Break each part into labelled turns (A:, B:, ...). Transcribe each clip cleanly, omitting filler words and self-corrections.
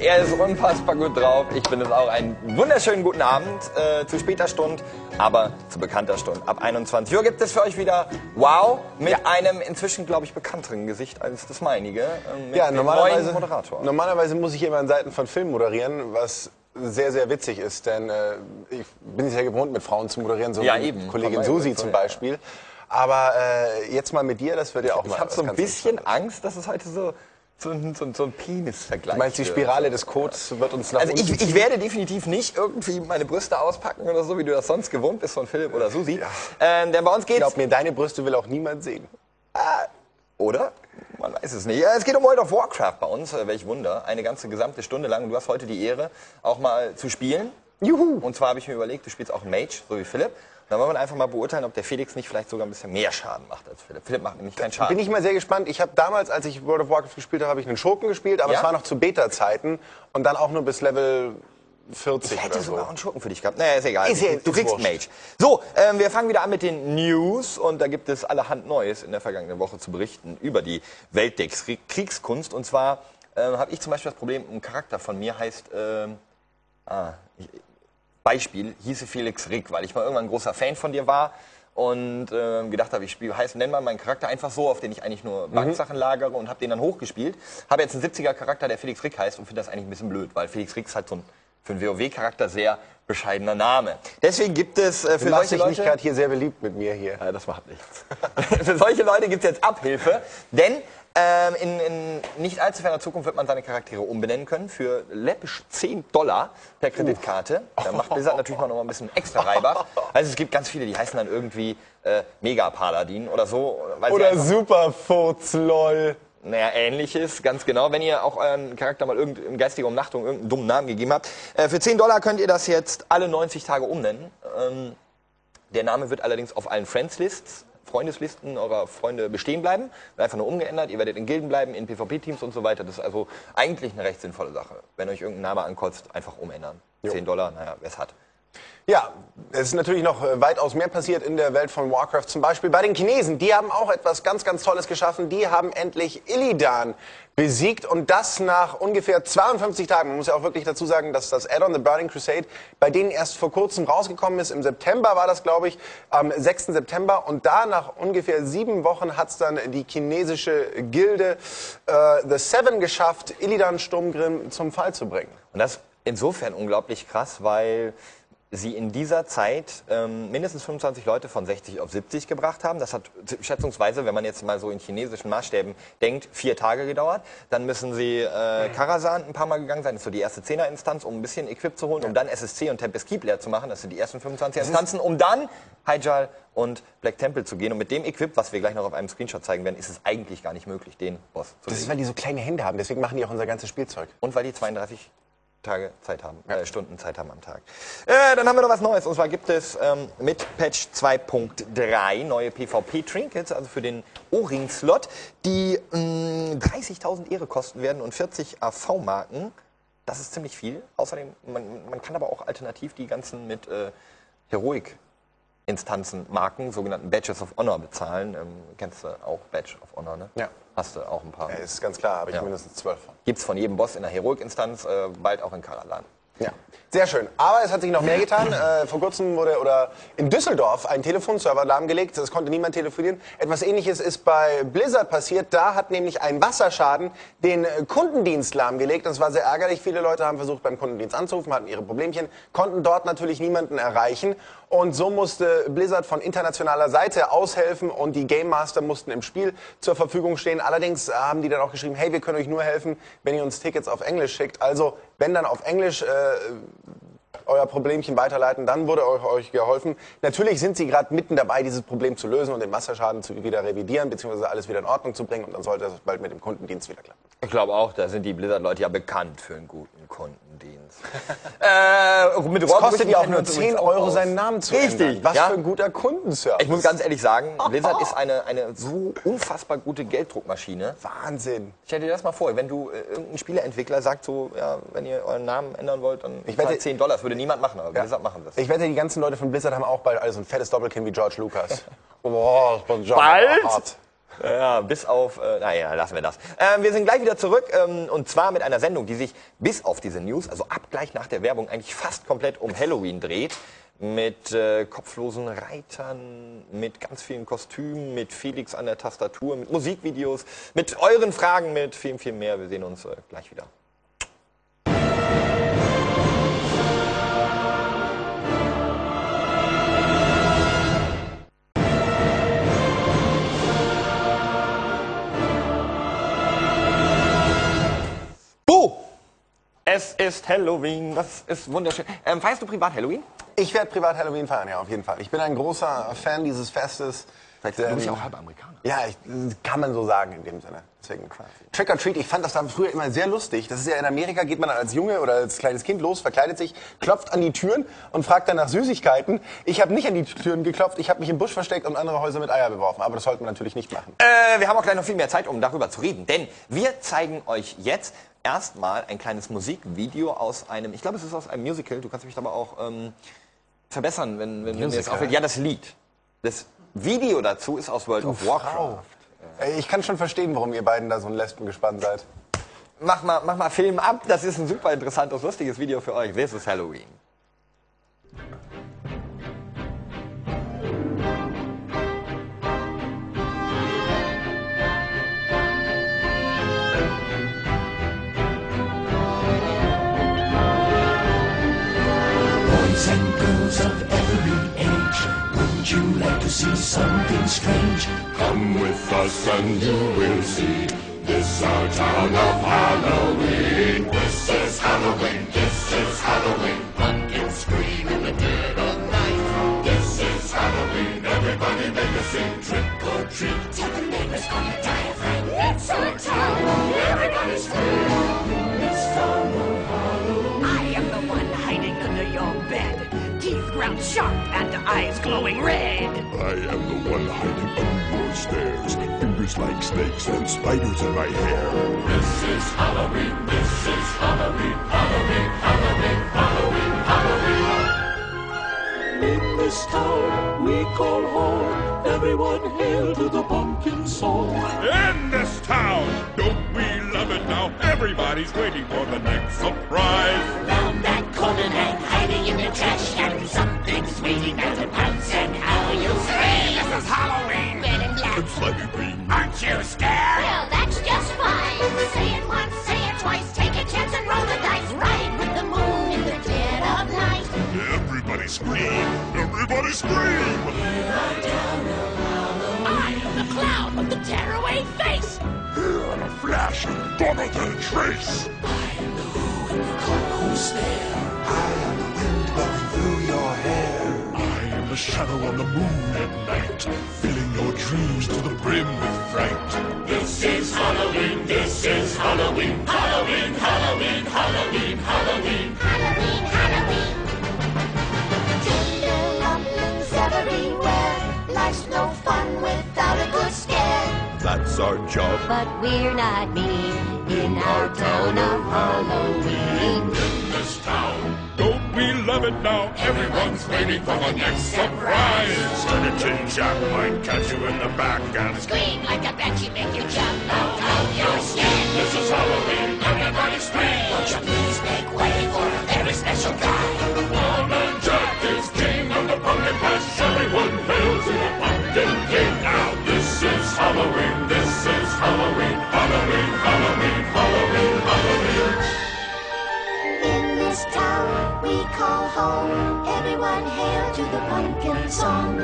A: Er ist unfassbar gut drauf. Ich bin es auch. Einen wunderschönen guten Abend zu später Stunde, aber zu bekannter Stunde. Ab 21 Uhr gibt es für euch wieder Wow mit einem inzwischen, glaube ich, bekannteren Gesicht als das meinige. Mit dem neuen Moderator.
B: Normalerweise muss ich immer an Seiten von Filmen moderieren, was sehr, sehr witzig ist, denn ich bin es ja gewohnt, mit Frauen zu moderieren, so wie Kollegin Susi zum Beispiel. Ja. Aber jetzt mal mit dir, das wird ja auch mal.
A: Ich habe so ein bisschen Angst, dass es heute so ein Penis-Vergleich.
B: Du meinst, die Spirale des Codes wird uns nach unten ziehen?
A: Ich werde definitiv nicht irgendwie meine Brüste auspacken oder so, wie du das sonst gewohnt bist von Philipp oder Susi. Ja. Denn bei uns geht's...
B: Glaub mir, deine Brüste will auch niemand sehen.
A: Oder? Man weiß es nicht. Es geht um World of Warcraft bei uns, welch Wunder. Eine ganze gesamte Stunde lang. Du hast heute die Ehre, auch mal zu spielen.
B: Juhu!
A: Und zwar habe ich mir überlegt, du spielst auch einen Mage, so wie Philipp. Dann wollen wir einfach mal beurteilen, ob der Felix nicht vielleicht sogar ein bisschen mehr Schaden macht als Philipp. Philipp macht nämlich keinen Schaden.
B: Bin ich mal sehr gespannt. Ich habe damals, als ich World of Warcraft gespielt habe, habe ich einen Schurken gespielt, aber es war noch zu Beta-Zeiten und dann auch nur bis Level 40
A: ich hätte
B: oder so.
A: sogar auch einen Schurken für dich gehabt. Naja, ist egal. Du kriegst Mage. So, wir fangen wieder an mit den News und da gibt es allerhand Neues in der vergangenen Woche zu berichten über die Welt der Kriegskunst. Und zwar habe ich zum Beispiel das Problem, ein Charakter von mir heißt... Beispiel hieße Felix Rick, weil ich mal irgendwann ein großer Fan von dir war und gedacht habe, nenn mal meinen Charakter einfach so, auf den ich eigentlich nur Banksachen lagere und habe den dann hochgespielt. Habe jetzt einen 70er Charakter, der Felix Rick heißt und finde das eigentlich ein bisschen blöd, weil Felix Rick ist halt so ein für einen WoW-Charakter sehr bescheidener Name. Deswegen gibt es für solche Leute...
B: nicht gerade hier sehr beliebt mit mir hier.
A: Ja, das macht nichts. Für solche Leute gibt es jetzt Abhilfe, denn in nicht allzu ferner Zukunft wird man seine Charaktere umbenennen können für läppisch $10 per Kreditkarte. Da macht Blizzard natürlich mal noch ein bisschen extra Reibach. Also es gibt ganz viele, die heißen dann irgendwie Mega-Paladin oder so.
B: Oder Superfurz, lol.
A: Naja, ähnliches, ganz genau. Wenn ihr auch euren Charakter mal in geistiger Umnachtung irgendeinen dummen Namen gegeben habt. Für $10 könnt ihr das jetzt alle 90 Tage umnennen. Der Name wird allerdings auf allen Freundeslisten eurer Freunde bestehen bleiben. Wird einfach nur umgeändert. Ihr werdet in Gilden bleiben, in PvP-Teams und so weiter. Das ist also eigentlich eine recht sinnvolle Sache. Wenn euch irgendein Name ankotzt, einfach umändern. $10, naja, wer es hat.
B: Ja, es ist natürlich noch weitaus mehr passiert in der Welt von Warcraft. Zum Beispiel bei den Chinesen. Die haben auch etwas ganz, ganz Tolles geschaffen. Die haben endlich Illidan besiegt und das nach ungefähr 52 Tagen. Man muss ja auch wirklich dazu sagen, dass das Add-on The Burning Crusade bei denen erst vor kurzem rausgekommen ist. Im September war das, glaube ich, am 6. September. Und da nach ungefähr 7 Wochen hat es dann die chinesische Gilde The Seven geschafft, Illidan Sturmgrim zum Fall zu bringen.
A: Und das ist insofern unglaublich krass, weil sie in dieser Zeit mindestens 25 Leute von 60 auf 70 gebracht haben. Das hat schätzungsweise, wenn man jetzt mal so in chinesischen Maßstäben denkt, 4 Tage gedauert. Dann müssen sie Karazhan ein paar Mal gegangen sein, das ist so die erste 10er-Instanz, um ein bisschen Equip zu holen, um dann SSC und Tempest Keep leer zu machen. Das sind die ersten 25 Instanzen, um dann Hyjal und Black Temple zu gehen. Und mit dem Equip, was wir gleich noch auf einem Screenshot zeigen werden, ist es eigentlich gar nicht möglich, den Boss zu
B: besiegen. Das ist, weil die so kleine Hände haben, deswegen machen die auch unser ganzes Spielzeug.
A: Und weil die 32 Tage Zeit haben, Stunden Zeit haben am Tag. Dann haben wir noch was Neues. Und zwar gibt es mit Patch 2.3 neue PvP-Trinkets, also für den O-Ring-Slot, die 30.000 Ehre kosten werden und 40 AV-Marken. Das ist ziemlich viel. Außerdem, man kann aber auch alternativ die ganzen mit Heroic-Instanzen, Marken, sogenannten Badges of Honor bezahlen. Kennst du auch Badge of Honor, ne? Ja. Hast du auch ein paar?
B: Ja, ist ganz klar, habe ich mindestens 12 von.
A: Gibt es von jedem Boss in der Heroic-Instanz, bald auch in Karalan.
B: Ja, sehr schön. Aber es hat sich noch mehr getan. Vor kurzem wurde in Düsseldorf ein Telefonserver lahmgelegt. Es konnte niemand telefonieren. Etwas Ähnliches ist bei Blizzard passiert. Da hat nämlich ein Wasserschaden den Kundendienst lahmgelegt. Das war sehr ärgerlich. Viele Leute haben versucht, beim Kundendienst anzurufen, hatten ihre Problemchen, konnten dort natürlich niemanden erreichen. Und so musste Blizzard von internationaler Seite aushelfen und die Game Master mussten im Spiel zur Verfügung stehen. Allerdings haben die dann auch geschrieben, hey, wir können euch nur helfen, wenn ihr uns Tickets auf Englisch schickt. Also wenn dann auf Englisch euer Problemchen weiterleiten, dann wurde euch geholfen. Natürlich sind sie gerade mitten dabei, dieses Problem zu lösen und den Wasserschaden wieder revidieren, beziehungsweise alles wieder in Ordnung zu bringen und dann sollte das bald mit dem Kundendienst wieder klappen.
A: Ich glaube auch, da sind die Blizzard-Leute ja bekannt für einen guten Kundendienst.
B: Es kostet ja auch nur 10 € seinen Namen zu ändern. Was für ein guter Kundenservice.
A: Ich muss ganz ehrlich sagen, Blizzard ist eine so unfassbar gute Gelddruckmaschine.
B: Wahnsinn.
A: Stell dir das mal vor, wenn du irgendein Spieleentwickler sagt so, ja, wenn ihr euren Namen ändern wollt, dann zahlt $10. Das würde niemand machen, aber Blizzard machen das.
B: Ich wette, die ganzen Leute von Blizzard haben auch bald so ein fettes Doppelkinn wie George Lucas. Oh,
A: bald? Ja, bis auf, naja, lassen wir das. Wir sind gleich wieder zurück und zwar mit einer Sendung, die sich bis auf diese News, also ab gleich nach der Werbung, eigentlich fast komplett um Halloween dreht. Mit kopflosen Reitern, mit ganz vielen Kostümen, mit Felix an der Tastatur, mit Musikvideos, mit euren Fragen, mit viel, viel mehr. Wir sehen uns gleich wieder. Es ist Halloween, das ist wunderschön. Feierst du privat Halloween?
B: Ich werde privat Halloween feiern, ja, auf jeden Fall. Ich bin ein großer Fan dieses Festes.
A: Du bist ja auch halb Amerikaner.
B: Ja, kann man so sagen in dem Sinne. Deswegen Trick or Treat, ich fand das da früher immer sehr lustig. Das ist ja in Amerika, geht man dann als Junge oder als kleines Kind los, verkleidet sich, klopft an die Türen und fragt dann nach Süßigkeiten. Ich habe nicht an die Türen geklopft, ich habe mich im Busch versteckt und andere Häuser mit Eier beworfen. Aber das sollten wir natürlich nicht machen.
A: Wir haben auch gleich noch viel mehr Zeit, um darüber zu reden. Denn wir zeigen euch jetzt erstmal ein kleines Musikvideo aus einem, ich glaube, es ist aus einem Musical. Du kannst mich aber auch verbessern, wenn mir das auffällt. Ja, das Lied. Das Video dazu ist aus World of Warcraft.
B: Ich kann schon verstehen, warum ihr beiden da so ein Lesbengespann seid.
A: Mach mal Film ab. Das ist ein super interessantes, lustiges Video für euch. This is Halloween.
C: Boys and girls of every age, wouldn't you like to see something strange? Come with us and you will see this our town of Halloween. This is Halloween, this is Halloween. Pumpkins scream in the dead of night. This is Halloween, everybody make a scene. Trick or treat, tell the neighbors on your diaphragm. It's our town, everybody scream. This town of Halloween.
D: I am the one hiding under your bed. Teeth ground sharp and eyes glowing red.
C: I am the one hiding under your stairs. Fingers like snakes and spiders in my hair. This is Halloween, this is Halloween, Halloween, Halloween, Halloween, Halloween. In this town we call home, everyone hail to the pumpkin song.
E: In this town, don't we love it now? Everybody's waiting for the next surprise.
D: Round that corner hang hiding in the trash can. Something's waiting there to pounce and how you'll scream.
E: This is Halloween.
D: Red and black.
C: It's slimy green.
E: Aren't you scared?
D: Well, that's just fine. Say it once, say it twice. Take a chance and roll the dice. Ride with the moon in the dead of night.
C: Everybody scream! Everybody scream!
D: I am the clown with the tearaway face.
C: Here in a flash, gonna the trace.
D: I am the who in the cold stare.
C: I am the wind blowing through your hair. I am the shadow on the moon at night, filling your dreams to the brim with fright.
E: This is Halloween, this is Halloween. Halloween, Halloween, Halloween, Halloween.
D: Halloween, Halloween. Tinderlumblings everywhere. Life's no fun without a good scare.
C: That's our job.
D: But we're not mean in our town of Halloween.
E: In this town, don't we love it now? Everyone's waiting for the next surprise.
C: Study Tin Jack might catch you in the back and
D: Scream like a banshee, make you jump out of your skin.
E: This is Halloween, everybody scream.
D: Won't you please make way for a very special guy?
E: Walnut Jack is king of the pumpkin patch. Everyone hail to the pumpkin king. Now this is Halloween, this is Halloween. Halloween, Halloween, Halloween, Halloween.
D: In this town we call home. Everyone hail to the pumpkin song.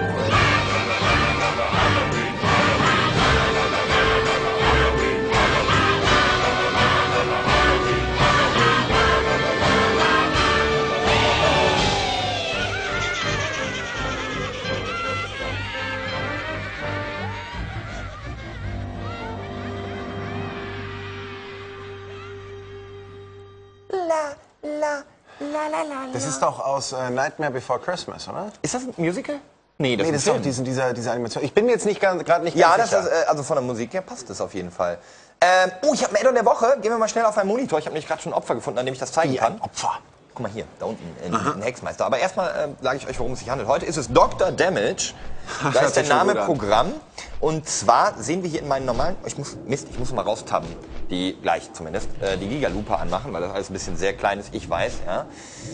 B: Das ist doch aus Nightmare Before Christmas, oder?
A: Ist das ein Musical? Nee,
B: Nee, das ist doch diese Animation. Ich bin mir jetzt gerade nicht
A: Ja,
B: ganz
A: das
B: sicher.
A: ist, also von der Musik her passt das auf jeden Fall. Ich habe ein Add-on der Woche. Gehen wir mal schnell auf meinen Monitor. Ich habe nämlich gerade schon ein Opfer gefunden, an dem ich das zeigen kann.
B: Opfer.
A: Guck mal hier, da unten, in Hexmeister. Aber erstmal sage ich euch, worum es sich handelt. Heute ist es Dr. Damage. Da ist der Name Programm. Und zwar sehen wir hier in meinen normalen... Ich muss mal raustappen. Die gleich zumindest. Die Gigalupe anmachen, weil das alles ein bisschen sehr klein ist. Ich weiß, ja.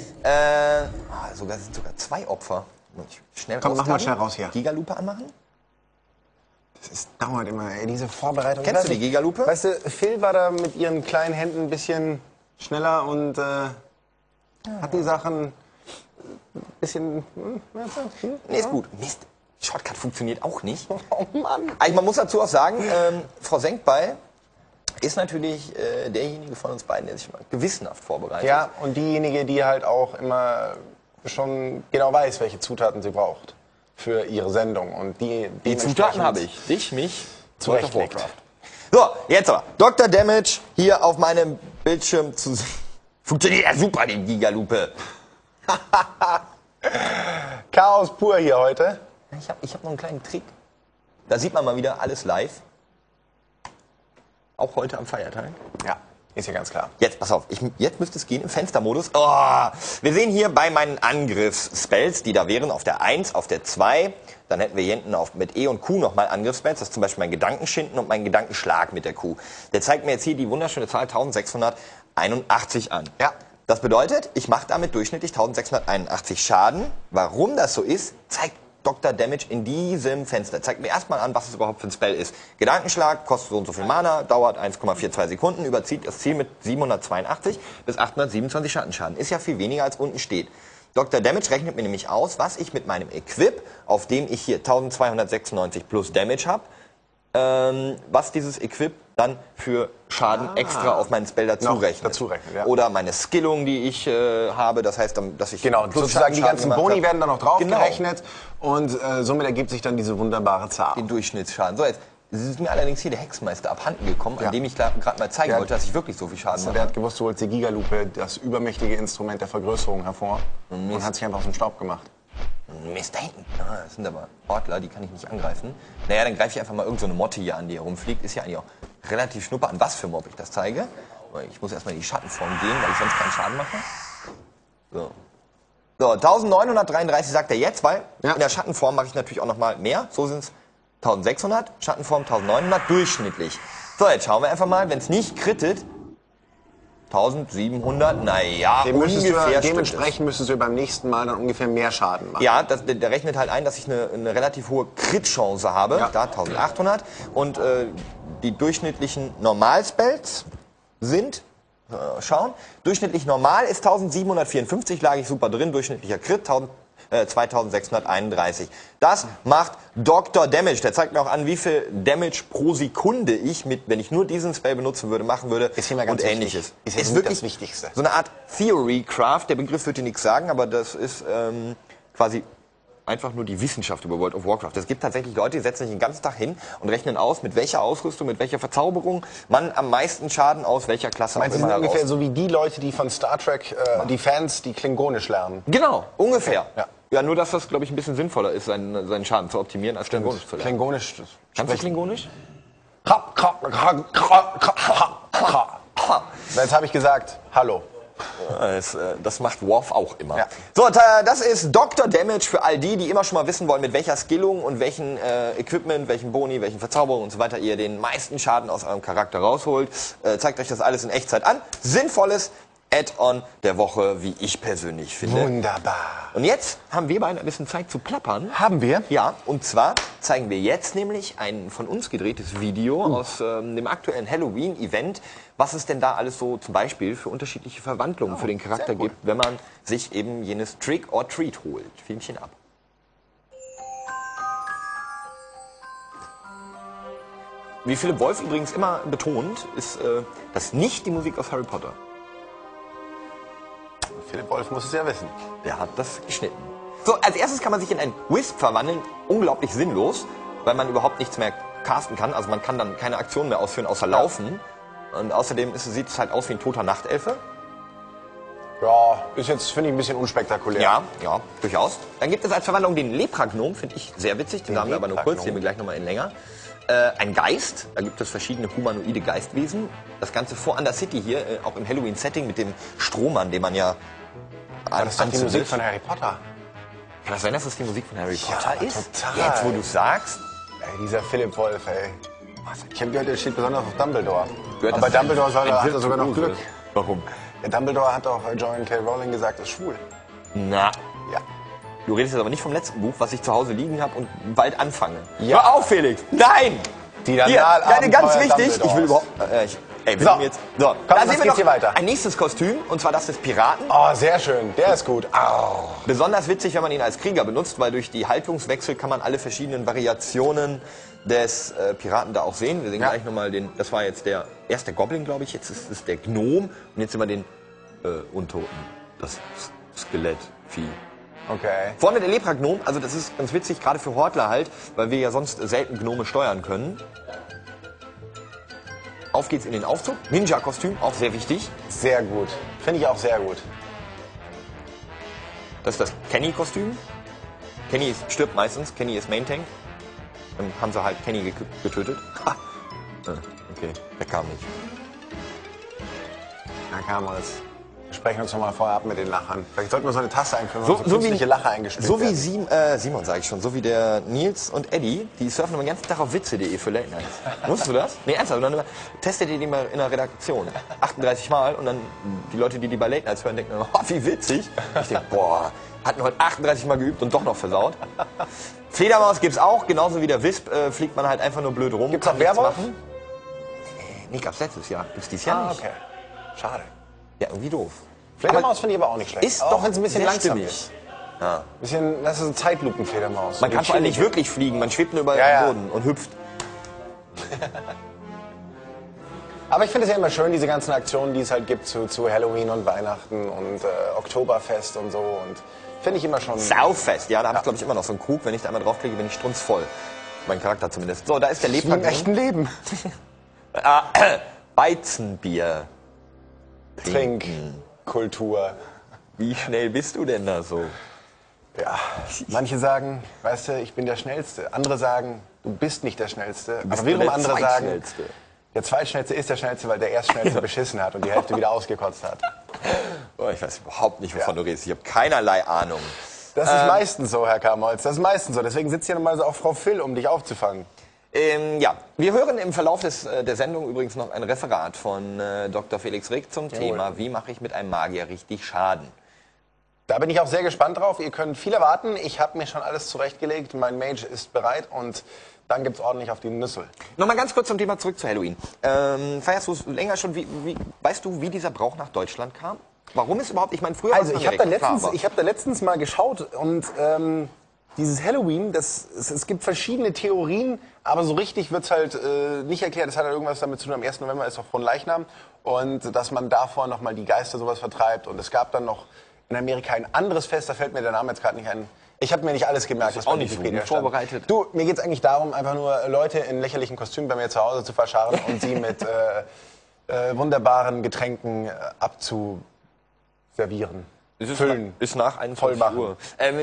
A: Sind sogar 2 Opfer. Schnell
B: Komm, mach mal schnell raus hier.
A: Gigalupe anmachen?
B: Das dauert immer, ey, diese Vorbereitung.
A: Kennst du die Gigalupe?
B: Weißt du, Phil war da mit ihren kleinen Händen ein bisschen schneller und hat die Sachen ein bisschen...
A: Nee, ist gut. Mist, Shortcut funktioniert auch nicht.
B: Oh Mann.
A: Also man muss dazu auch sagen, Frau Senkbeil ist natürlich derjenige von uns beiden, der sich mal gewissenhaft vorbereitet.
B: Ja, und diejenige, die halt auch immer schon genau weiß, welche Zutaten sie braucht für ihre Sendung. Und die
A: Zutaten habe ich. Dich, mich,
B: zurechtlegt.
A: So, jetzt aber. Dr. Damage hier auf meinem Bildschirm zu sehen. Funktioniert ja super, die Gigalupe.
B: Chaos pur hier heute.
A: Ich hab noch einen kleinen Trick. Da sieht man mal wieder alles live. Auch heute am Feiertag.
B: Ja, ist ja ganz klar.
A: Jetzt, pass auf, jetzt müsste es gehen im Fenstermodus. Oh, wir sehen hier bei meinen Angriffsspells, die da wären, auf der 1, auf der 2. Dann hätten wir hier hinten mit E und Q nochmal Angriffsspells. Das ist zum Beispiel mein Gedankenschinden und mein Gedankenschlag mit der Q. Der zeigt mir jetzt hier die wunderschöne Zahl 1681 an.
B: Ja.
A: Das bedeutet, ich mache damit durchschnittlich 1681 Schaden. Warum das so ist, zeigt Dr. Damage in diesem Fenster. Zeigt mir erstmal an, was es überhaupt für ein Spell ist. Gedankenschlag, kostet so und so viel Mana, dauert 1,42 Sekunden, überzieht das Ziel mit 782 bis 827 Schattenschaden. Ist ja viel weniger, als unten steht. Dr. Damage rechnet mir nämlich aus, was ich mit meinem Equip, auf dem ich hier 1296 plus Damage habe, was dieses Equip dann für Schaden extra auf meinen Spell dazu rechnet.
B: Ja.
A: Oder meine Skillung, die ich habe, das heißt, dass ich
B: Genau,
A: plus
B: sozusagen die ganzen
A: gemacht
B: Boni
A: hab.
B: werden dann noch draufgerechnet und somit ergibt sich dann diese wunderbare Zahl.
A: Den Durchschnittsschaden. So, jetzt ist mir allerdings hier der Hexmeister abhanden gekommen, an dem ich gerade mal zeigen wollte, dass ich wirklich so viel Schaden mache.
B: Der hat gewusst, du holst die Gigalupe, das übermächtige Instrument der Vergrößerung, hervor und hat sich einfach aus dem Staub gemacht.
A: Mist, da hinten. Das sind aber Ortler, die kann ich nicht angreifen. Naja, dann greife ich einfach mal irgend so eine Motte hier an, die herumfliegt. Ist ja eigentlich auch relativ schnuppe, an was für Mob ich das zeige. Ich muss erstmal in die Schattenform gehen, weil ich sonst keinen Schaden mache. So, 1933 sagt er jetzt, weil in der Schattenform mache ich natürlich auch noch mal mehr. So sind es 1600, Schattenform 1900, durchschnittlich. So, jetzt schauen wir einfach mal, wenn es nicht krittet, 1700, naja, ungefähr.
B: Dementsprechend müsstest du beim nächsten Mal dann ungefähr mehr Schaden machen.
A: Ja, der rechnet halt ein, dass ich eine relativ hohe Crit-Chance habe, da 1800. Und die durchschnittlichen Normalspells sind, schauen, durchschnittlich normal ist 1754, lag ich super drin, durchschnittlicher Crit 2631. Das macht Dr. Damage. Der zeigt mir auch an, wie viel Damage pro Sekunde ich wenn ich nur diesen Spell benutzen würde, machen würde
B: ist hier mal ganz
A: und ähnliches.
B: Ist wirklich das Wichtigste.
A: So eine Art Theory Craft. Der Begriff wird dir nichts sagen, aber das ist quasi einfach nur die Wissenschaft über World of Warcraft. Es gibt tatsächlich Leute, die setzen sich den ganzen Tag hin und rechnen aus, mit welcher Ausrüstung, mit welcher Verzauberung man am meisten Schaden aus welcher Klasse
B: Meinst du, sind ungefähr so wie die Leute, die von Star Trek, die Fans, die Klingonisch lernen?
A: Genau, ungefähr.
B: Ja.
A: Ja, nur dass das, glaube ich, ein bisschen sinnvoller ist, seinen Schaden zu optimieren, als Klingonisch zu lernen.
B: Klingonisch.
A: Kannst du Klingonisch?
B: Jetzt habe ich gesagt, hallo.
A: Das macht Worf auch immer.
B: Ja.
A: So, das ist Dr. Damage für all die, die immer schon mal wissen wollen, mit welcher Skillung und welchen Equipment, welchen Boni, welchen Verzauberungen und so weiter ihr den meisten Schaden aus eurem Charakter rausholt. Zeigt euch das alles in Echtzeit an. Sinnvolles Add-on der Woche, wie ich persönlich finde.
B: Wunderbar.
A: Und jetzt haben wir beide ein bisschen Zeit zu plappern.
B: Haben wir?
A: Ja, und zwar zeigen wir jetzt nämlich ein von uns gedrehtes Video aus dem aktuellen Halloween-Event, was es denn da alles so zum Beispiel für unterschiedliche Verwandlungen für den Charakter gibt, wenn man sich eben jenes Trick or Treat holt. Filmchen ab. Wie Philipp Wolf übrigens immer betont, ist das nicht die Musik aus Harry Potter.
B: Philipp Wolf muss es ja wissen.
A: Der hat das geschnitten. So, als erstes kann man sich in ein Wisp verwandeln. Unglaublich sinnlos, weil man überhaupt nichts mehr casten kann. Also man kann dann keine Aktion mehr ausführen, außer laufen. Und außerdem sieht es halt aus wie ein toter Nachtelfe.
B: Ja, ist jetzt, finde ich, ein bisschen unspektakulär.
A: Ja, durchaus. Dann gibt es als Verwandlung den Lepra-Gnom, finde ich sehr witzig. Den haben wir aber nur kurz, sehen wir gleich nochmal in länger. Ein Geist, da gibt es verschiedene humanoide Geistwesen. Das Ganze vor Undercity hier, auch im Halloween-Setting mit dem Strohmann, den man ja
B: Aber das ist doch die Musik von Harry Potter.
A: Kann das sein, dass das die Musik von Harry
B: Ja,
A: Potter ist?
B: total.
A: Jetzt, wo du sagst.
B: Ey, dieser Philipp Wolf, ey. Ich habe gehört, der steht besonders auf Dumbledore.
A: Gehört,
B: Aber
A: das ist
B: Dumbledore
A: ein
B: hat er sogar noch
A: Virtuose.
B: Glück.
A: Warum?
B: Ja, Dumbledore hat auch Joanne K. Rowling gesagt, ist schwul.
A: Na,
B: Ja.
A: du redest jetzt aber nicht vom letzten Buch, was ich zu Hause liegen habe und bald anfange.
B: Ja.
A: Hör auf, Felix! Nein!
B: Die
A: Hier,
B: Analabenteuer
A: ganz wichtig,
B: Dumbledores.
A: ich will überhaupt... wir
B: So.
A: sind jetzt... So,
B: Komm,
A: da
B: was
A: sehen wir
B: geht's
A: noch
B: hier weiter?
A: ein nächstes Kostüm, und zwar das des Piraten.
B: Oh, sehr schön. Der ist gut. Au.
A: Besonders witzig, wenn man ihn als Krieger benutzt, weil durch die Haltungswechsel kann man alle verschiedenen Variationen des Piraten da auch sehen. Wir sehen
B: Ja.
A: gleich nochmal den, das war jetzt der erste Goblin, glaube ich, jetzt ist es der Gnom und jetzt sehen wir den Untoten, das Skelettvieh.
B: Okay.
A: Vorne der Lepra-Gnom, also das ist ganz witzig, gerade für Hortler halt, weil wir ja sonst selten Gnome steuern können. Auf geht's in den Aufzug. Ninja-Kostüm, auch sehr wichtig.
B: Sehr gut. Finde ich auch sehr gut.
A: Das ist das Kenny-Kostüm. Kenny stirbt meistens, Kenny ist Main-Tank. Dann haben sie halt Kenny getötet. Ha. Okay, der kam nicht.
B: Na, Kamals. Wir sprechen uns noch mal vorher ab mit den Lachern. Vielleicht sollten wir so eine Taste einführen,
A: So-
B: wo so
A: so wie-
B: künstliche Lacher eingespielt
A: So wie
B: werden.
A: Simon, sage ich schon, so wie der Nils und Eddie, die surfen immer den ganzen Tag auf witze.de für Late Nights. Wusstest du das? Nee, ernsthaft. Und dann testet ihr die mal in der Redaktion. 38 Mal und dann die Leute, die bei Late Nights hören, denken, oh, wie witzig. Ich denke, boah, hatten heute 38 Mal geübt und doch noch versaut. Fledermaus gibt's auch, genauso wie der Wisp fliegt man halt einfach nur blöd rum.
B: Gibt's
A: kann
B: auch
A: nichts
B: Werwolf?
A: machen. Nee, gab's letztes Jahr. Gibt's dieses Jahr nicht.
B: Okay. Schade.
A: Ja, irgendwie doof.
B: Fledermaus finde ich aber auch nicht schlecht.
A: Ist
B: auch
A: doch
B: wenn es ein bisschen
A: sehr
B: langsam
A: stimmig.
B: ist. Bisschen, das ist eine Zeitlupenfledermaus.
A: Man kann vor allem nicht
B: wirklich.
A: wirklich fliegen, man schwebt nur über
B: Ja, ja.
A: den Boden und hüpft.
B: Aber ich finde es ja immer schön, diese ganzen Aktionen, die es halt gibt zu Halloween und Weihnachten und Oktoberfest und so. Und finde ich immer schon.
A: Sauffest, ja, da habe ich glaube ich immer noch so einen Krug, wenn ich da einmal draufklicke, bin ich strunzvoll. Mein Charakter zumindest. So, da ist der
B: Wie im echten
A: Lebtag.
B: Leben.
A: Weizenbier.
B: Trinkkultur.
A: Wie schnell bist du denn da so?
B: Ja, manche sagen, weißt du, ich bin der Schnellste. Andere sagen, du bist nicht der Schnellste.
A: bist
B: Aber wiederum
A: der
B: andere sagen,
A: Zweitschnellste.
B: der Zweitschnellste ist der Schnellste, weil der Erstschnellste beschissen hat und die Hälfte wieder ausgekotzt hat.
A: Oh, ich weiß überhaupt nicht, wovon du redest. Ich habe keinerlei Ahnung.
B: Das ist meistens so, Herr Kamolz, das ist meistens so. Deswegen sitzt hier nochmal auch Frau Phil, um dich aufzufangen.
A: Ja, wir hören im Verlauf der Sendung übrigens noch ein Referat von Dr. Felix Rieck zum Thema, wie mache ich mit einem Magier richtig Schaden?
B: Da bin ich auch sehr gespannt drauf. Ihr könnt viel erwarten. Ich habe mir schon alles zurechtgelegt. Mein Mage ist bereit und dann gibt's ordentlich auf die Nüssel.
A: Nochmal ganz kurz zum Thema zurück zu Halloween. Feierst du es länger schon? Weißt du, wie dieser Brauch nach Deutschland kam? Warum ist überhaupt? Ich meine, früher
B: Also
A: war es
B: ich habe da,
A: Amerika, klar, aber-
B: hab da letztens mal geschaut und dieses Halloween, es gibt verschiedene Theorien, aber so richtig wird's halt nicht erklärt. Das hat halt irgendwas damit zu tun, am 1. November ist auch Fronleichnam und dass man davor nochmal die Geister sowas vertreibt. Und es gab dann noch in Amerika ein anderes Fest, da fällt mir der Name jetzt gerade nicht ein. Ich habe mir nicht alles gemerkt, was
A: auch
B: bei
A: nicht so
B: Wikipedia
A: gut
B: stand.
A: vorbereitet.
B: Du, mir geht's eigentlich darum, einfach nur Leute in lächerlichen Kostümen bei mir zu Hause zu verscharren und sie mit wunderbaren Getränken abzuservieren. Füllen.
A: Ist nach 21
B: Voll machen.
A: Uhr.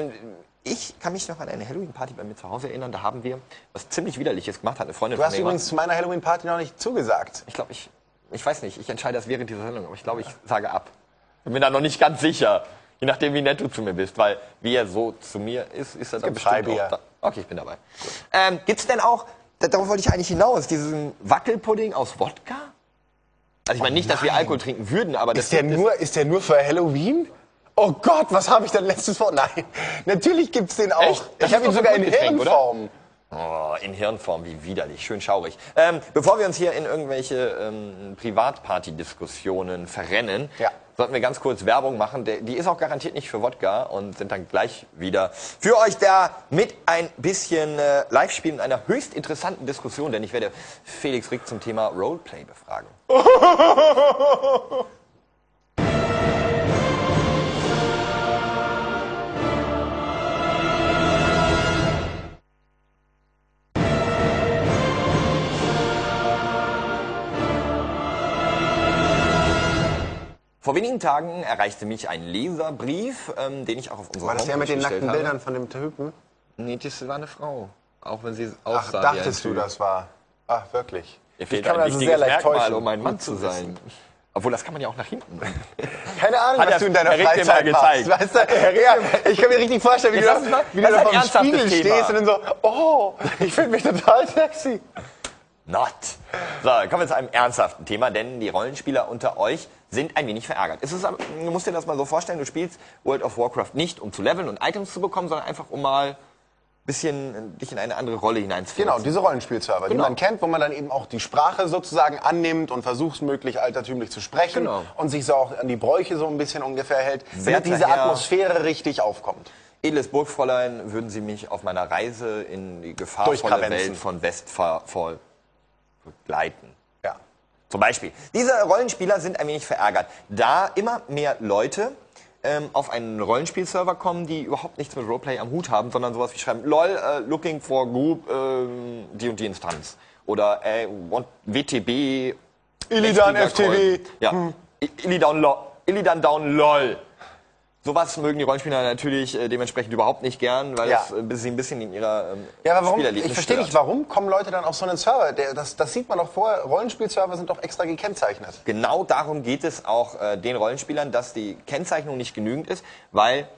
A: Ich kann mich noch an eine Halloween-Party bei mir zu Hause erinnern. Da haben wir was ziemlich Widerliches gemacht. Hat eine Freundin
B: Du
A: von
B: hast
A: mir
B: übrigens
A: gemacht.
B: zu meiner Halloween-Party noch nicht zugesagt.
A: Ich glaube, ich weiß nicht. Ich entscheide das während dieser Sendung. Aber ich glaube, ich sage ab. Ich bin da noch nicht ganz sicher. Je nachdem, wie nett du zu mir bist. Weil, wie er so zu mir ist er dann
B: gibt
A: bestimmt
B: Freibier.
A: auch da. Okay, ich bin dabei. Gibt's denn auch, darauf wollte ich eigentlich hinaus, diesen Wackelpudding aus Wodka? Also ich meine nicht, dass wir Alkohol trinken würden, aber das
B: Ist der nur für Halloween? Oh Gott, was habe ich denn letztes vor? Nein, natürlich gibt's den auch.
A: Echt? Das
B: Ich habe
A: ist
B: ihn
A: doch
B: sogar
A: ein
B: in
A: Getränk, oder?
B: Hirnform.
A: Oh, in Hirnform, wie widerlich, schön schaurig. Bevor wir uns hier in irgendwelche Privatparty-Diskussionen verrennen,
B: Ja.
A: sollten wir ganz kurz Werbung machen. Die ist auch garantiert nicht für Wodka und sind dann gleich wieder für euch da mit ein bisschen Live-Spielen in einer höchst interessanten Diskussion, denn ich werde Felix Rieck zum Thema Roleplay befragen. Vor wenigen Tagen erreichte mich ein Leserbrief, den ich auch auf unserer
B: War das der mit den
A: gestellt
B: nackten
A: habe.
B: Bildern von dem Typen?
A: Nee, das war eine Frau. Auch wenn sie
B: Ach,
A: aussah wie ein
B: dachtest du,
A: Typ.
B: das war... Ach, wirklich.
A: Ihr fehlt
B: kann
A: ein
B: mir also
A: wichtiges
B: sehr leicht
A: Merkmal,
B: täuschen.
A: um ein Mann
B: Gut
A: zu
B: zu
A: sein. Obwohl, das kann man ja auch nach hinten.
B: Keine Ahnung,
A: Hat
B: was
A: der-
B: du in deiner
A: Herr Rick dir
B: Freizeit
A: mal
B: machst.
A: gezeigt.
B: Weißt du? Ja, ich kann mir richtig vorstellen, wie du
A: Jetzt
B: da,
A: lass
B: wie
A: uns
B: du
A: mal-
B: da
A: das ist
B: vor
A: ein
B: dem Spiegel
A: ernsthaftes
B: stehst
A: Thema.
B: und dann so, oh, ich finde mich total sexy.
A: Not. So, kommen wir zu einem ernsthaften Thema, denn die Rollenspieler unter euch sind ein wenig verärgert. Du musst dir das mal so vorstellen, du spielst World of Warcraft nicht, um zu leveln und Items zu bekommen, sondern einfach, um mal ein bisschen dich in eine andere Rolle hineinzuführen.
B: Genau, diese Rollenspielserver, die
A: Genau.
B: man kennt, wo man dann eben auch die Sprache sozusagen annimmt und versucht, möglich altertümlich zu sprechen
A: Genau.
B: und sich so auch an die Bräuche so ein bisschen ungefähr hält, damit
A: Werter
B: diese
A: Herr-
B: Atmosphäre richtig aufkommt.
A: Edles Burgfräulein, würden Sie mich auf meiner Reise in die gefahrvolle
B: Durchkavenzen.
A: Welt von Westfall begleiten?
B: Ja.
A: Zum Beispiel. Diese Rollenspieler sind ein wenig verärgert, da immer mehr Leute auf einen Rollenspielserver kommen, die überhaupt nichts mit Roleplay am Hut haben, sondern sowas wie schreiben, lol, looking for group, die und die Instanz. Oder want WTB,
B: Illidan
A: mächtiger
B: FTW.
A: Call. Ja, Illidan down lol. Sowas mögen die Rollenspieler natürlich dementsprechend überhaupt nicht gern, weil
B: Ja.
A: es sie ein bisschen in ihrer
B: Ja, aber warum?
A: Spielerlebnis
B: Ich verstehe
A: stört.
B: nicht, warum kommen Leute dann auf so einen Server? Das sieht man doch vorher. Rollenspielserver sind doch extra gekennzeichnet.
A: Genau darum geht es auch den Rollenspielern, dass die Kennzeichnung nicht genügend ist, weil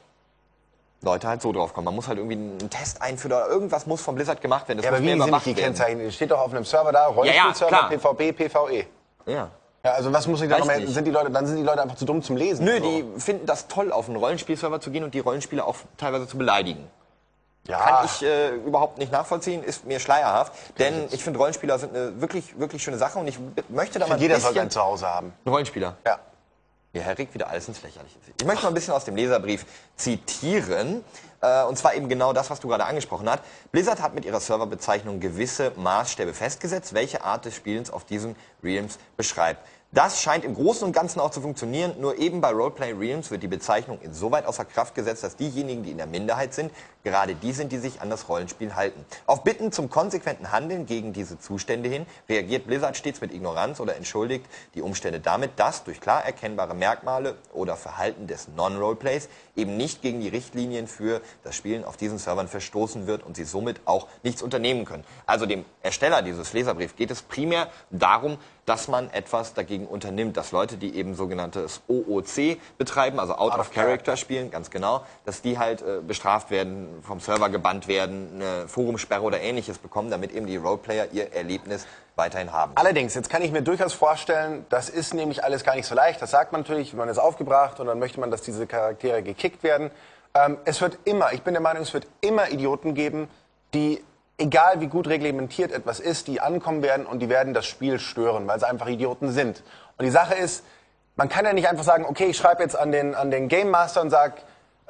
A: Leute halt so drauf kommen. Man muss halt irgendwie einen Test einführen oder irgendwas muss von Blizzard gemacht werden. Das
B: Ja,
A: muss
B: aber wie
A: mehr
B: sind nicht
A: überwacht
B: die
A: werden.
B: Kennzeichen? Steht doch auf einem Server da, Rollenspielserver,
A: klar.
B: PvP, PvE.
A: Ja.
B: Ja, also was muss ich da
A: Weiß
B: noch mehr?
A: nicht.
B: Dann sind die Leute einfach zu dumm zum Lesen.
A: Nö,
B: So.
A: die finden das toll, auf einen Rollenspielserver zu gehen und die Rollenspieler auch teilweise zu beleidigen.
B: ja.
A: Kann ich überhaupt nicht nachvollziehen, ist mir schleierhaft. Denn ich finde, Rollenspieler sind eine wirklich, wirklich schöne Sache und ich möchte da mal ein
B: Jeder sollte
A: bisschen...
B: ein Zuhause haben.
A: Ein Rollenspieler.
B: Ja.
A: Ja, Herr Rick, wieder alles ins Lächerliche. Ich möchte mal ein bisschen aus dem Leserbrief zitieren. Und zwar eben genau das, was du gerade angesprochen hast. Blizzard hat mit ihrer Serverbezeichnung gewisse Maßstäbe festgesetzt, welche Art des Spielens auf diesen Realms beschreibt. Das scheint im Großen und Ganzen auch zu funktionieren, nur eben bei Roleplay Realms wird die Bezeichnung insoweit außer Kraft gesetzt, dass diejenigen, die in der Minderheit sind, gerade die sind, die sich an das Rollenspiel halten. Auf Bitten zum konsequenten Handeln gegen diese Zustände hin reagiert Blizzard stets mit Ignoranz oder entschuldigt die Umstände damit, dass durch klar erkennbare Merkmale oder Verhalten des Non-Roleplays eben nicht gegen die Richtlinien für das Spielen auf diesen Servern verstoßen wird und sie somit auch nichts unternehmen können. Also dem Ersteller dieses Leserbriefs geht es primär darum, dass man etwas dagegen unternimmt, dass Leute, die eben sogenanntes OOC betreiben, also Out of Character spielen, ganz genau, dass die halt bestraft werden, vom Server gebannt werden, eine Forumsperre oder ähnliches bekommen, damit eben die Roleplayer ihr Erlebnis weiterhin haben.
B: Allerdings, jetzt kann ich mir durchaus vorstellen, das ist nämlich alles gar nicht so leicht. Das sagt man natürlich, man ist aufgebracht und dann möchte man, dass diese Charaktere gekickt werden. Es wird immer, ich bin der Meinung, es wird immer Idioten geben, die, egal wie gut reglementiert etwas ist, die ankommen werden und die werden das Spiel stören, weil sie einfach Idioten sind. Und die Sache ist, man kann ja nicht einfach sagen, okay, ich schreibe jetzt an den Game Master und sage,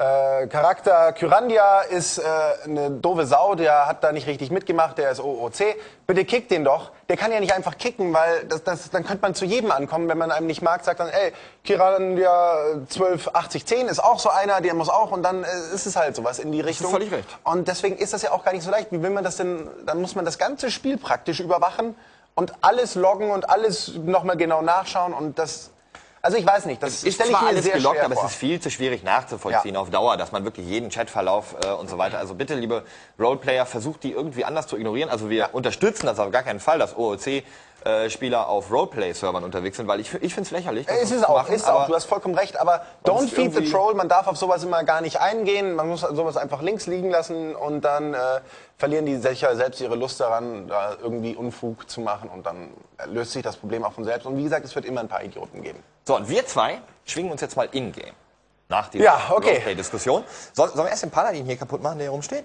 B: Charakter Kyrandia ist eine doofe Sau, der hat da nicht richtig mitgemacht, der ist OOC. Bitte kick den doch. Der kann ja nicht einfach kicken, weil dann könnte man zu jedem ankommen, wenn man einem nicht mag, sagt dann, ey, Kyrandia 128010 ist auch so einer, der muss auch und dann ist es halt sowas in die Richtung.
A: völlig recht.
B: Und deswegen ist das ja auch gar nicht so leicht. Wie will man das denn, dann muss man das ganze Spiel praktisch überwachen und alles loggen und alles nochmal genau nachschauen und das... Also ich weiß nicht, das
A: Ist
B: stelle ich
A: zwar
B: mir
A: alles
B: sehr
A: gelockt,
B: schwer
A: aber
B: vor.
A: es ist viel zu schwierig nachzuvollziehen auf Dauer, dass man wirklich jeden Chatverlauf und so weiter. Also bitte, liebe Roleplayer, versucht die irgendwie anders zu ignorieren. Also wir unterstützen das auf gar keinen Fall, dass OOC-Spieler auf Roleplay-Servern unterwegs sind, weil ich finde es lächerlich. das
B: Es
A: so
B: ist
A: zu
B: auch,
A: machen,
B: ist auch,
A: aber
B: du hast vollkommen recht, aber don't
A: ist
B: feed the
A: irgendwie-
B: troll, man darf auf sowas immer gar nicht eingehen, man muss sowas einfach links liegen lassen und dann verlieren die sicher selbst ihre Lust daran, da irgendwie Unfug zu machen und dann löst sich das Problem auch von selbst. Und wie gesagt, es wird immer ein paar Idioten geben.
A: So, und wir zwei schwingen uns jetzt mal in-game. Nach dieser
B: Ja, okay.
A: Roleplay-Diskussion. Sollen wir erst den Paladin hier kaputt machen, der hier rumsteht?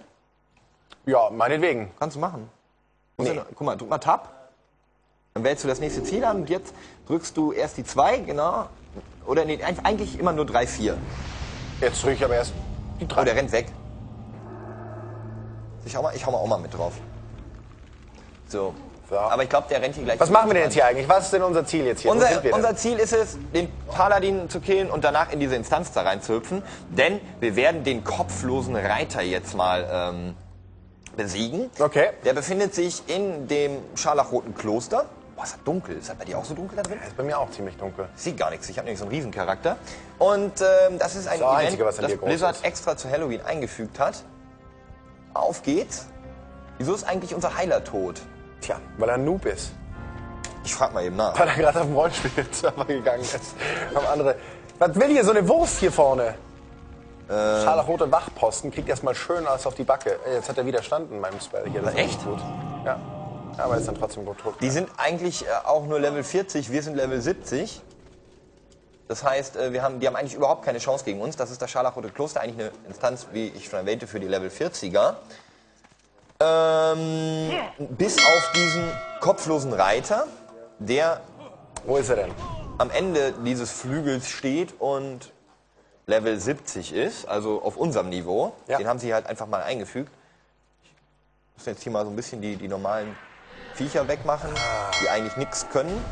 B: Ja, meinetwegen.
A: Kannst du machen.
B: Nee.
A: Guck mal, drück mal Tab. Dann wählst du das nächste Ziel an und jetzt drückst du erst die 2, genau. Oder nee, eigentlich immer nur 3, 4.
B: Jetzt drücke ich aber erst die
A: Oh,
B: 3.
A: der rennt weg. Ich hau mal auch mal mit drauf. So.
B: So.
A: Aber ich glaube, der rennt hier gleich.
B: Was machen wir denn jetzt hier eigentlich? Was ist denn unser Ziel jetzt hier? Wo sind wir denn?
A: Unser Ziel ist es, den Paladin zu killen und danach in diese Instanz da reinzuhüpfen. Denn wir werden den kopflosen Reiter jetzt mal besiegen.
B: Okay.
A: Der befindet sich in dem scharlachroten Kloster. Boah, ist das dunkel. Ist das bei dir auch so dunkel da drin?
B: Ist bei mir auch ziemlich dunkel.
A: Sieht gar nichts. Ich habe nämlich so einen Riesencharakter. Und das ist ein
B: Das
A: Event,
B: Einzige, was an
A: das
B: dir groß
A: Blizzard
B: ist.
A: extra zu Halloween eingefügt hat. Auf geht's. Wieso ist eigentlich unser Heiler tot?
B: Tja, weil er ein Noob ist.
A: Ich frag mal eben nach.
B: Weil er gerade auf den Rollenspielserver gegangen ist. Haben andere. Was will hier so eine Wurst hier vorne? Scharlachrote Wachposten kriegt erstmal schön alles auf die Backe. Jetzt hat er Widerstand in meinem Spell hier. Das ist
A: Echt?
B: gut. Ja. Aber ist dann trotzdem gut tot.
A: Die sind eigentlich auch nur Level 40, wir sind Level 70. Das heißt, die haben eigentlich überhaupt keine Chance gegen uns. Das ist das Scharlachrote Kloster, eigentlich eine Instanz, wie ich schon erwähnte, für die Level 40er. Bis auf diesen kopflosen Reiter, der
B: Wo ist er denn?
A: am Ende dieses Flügels steht und Level 70 ist, also auf unserem Niveau.
B: Ja.
A: Den haben sie halt einfach mal eingefügt. Ich muss jetzt hier mal so ein bisschen die normalen Viecher wegmachen, die eigentlich nichts können.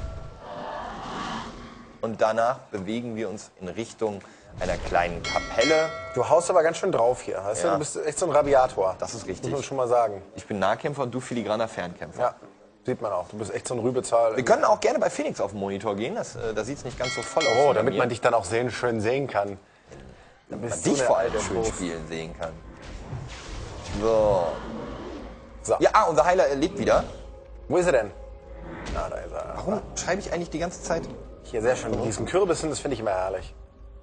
A: Und danach bewegen wir uns in Richtung einer kleinen Kapelle.
B: Du haust aber ganz schön drauf hier. Weißt du?
A: Ja.
B: Du bist echt so ein Rabiator.
A: Das ist richtig.
B: Muss man schon mal sagen.
A: Ich bin Nahkämpfer und du filigraner Fernkämpfer.
B: Ja, sieht man auch. Du bist echt so ein Rübezahl.
A: Wir können auch gerne bei Phoenix auf den Monitor gehen. Da sieht es nicht ganz so voll aus.
B: Oh,
A: wie bei
B: damit
A: mir.
B: man dich dann auch schön sehen kann.
A: Damit man
B: du
A: dich
B: der
A: vor allem
B: alte
A: schön
B: Wurf.
A: spielen sehen kann. So.
B: So.
A: Ja, unser Heiler lebt wieder.
B: Wo ist er denn? Ah, da ist er.
A: Warum schreibe ich eigentlich die ganze Zeit?
B: Hier, sehr schön. Mit diesen Kürbissen, das finde ich immer herrlich.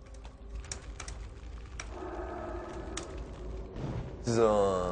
A: So.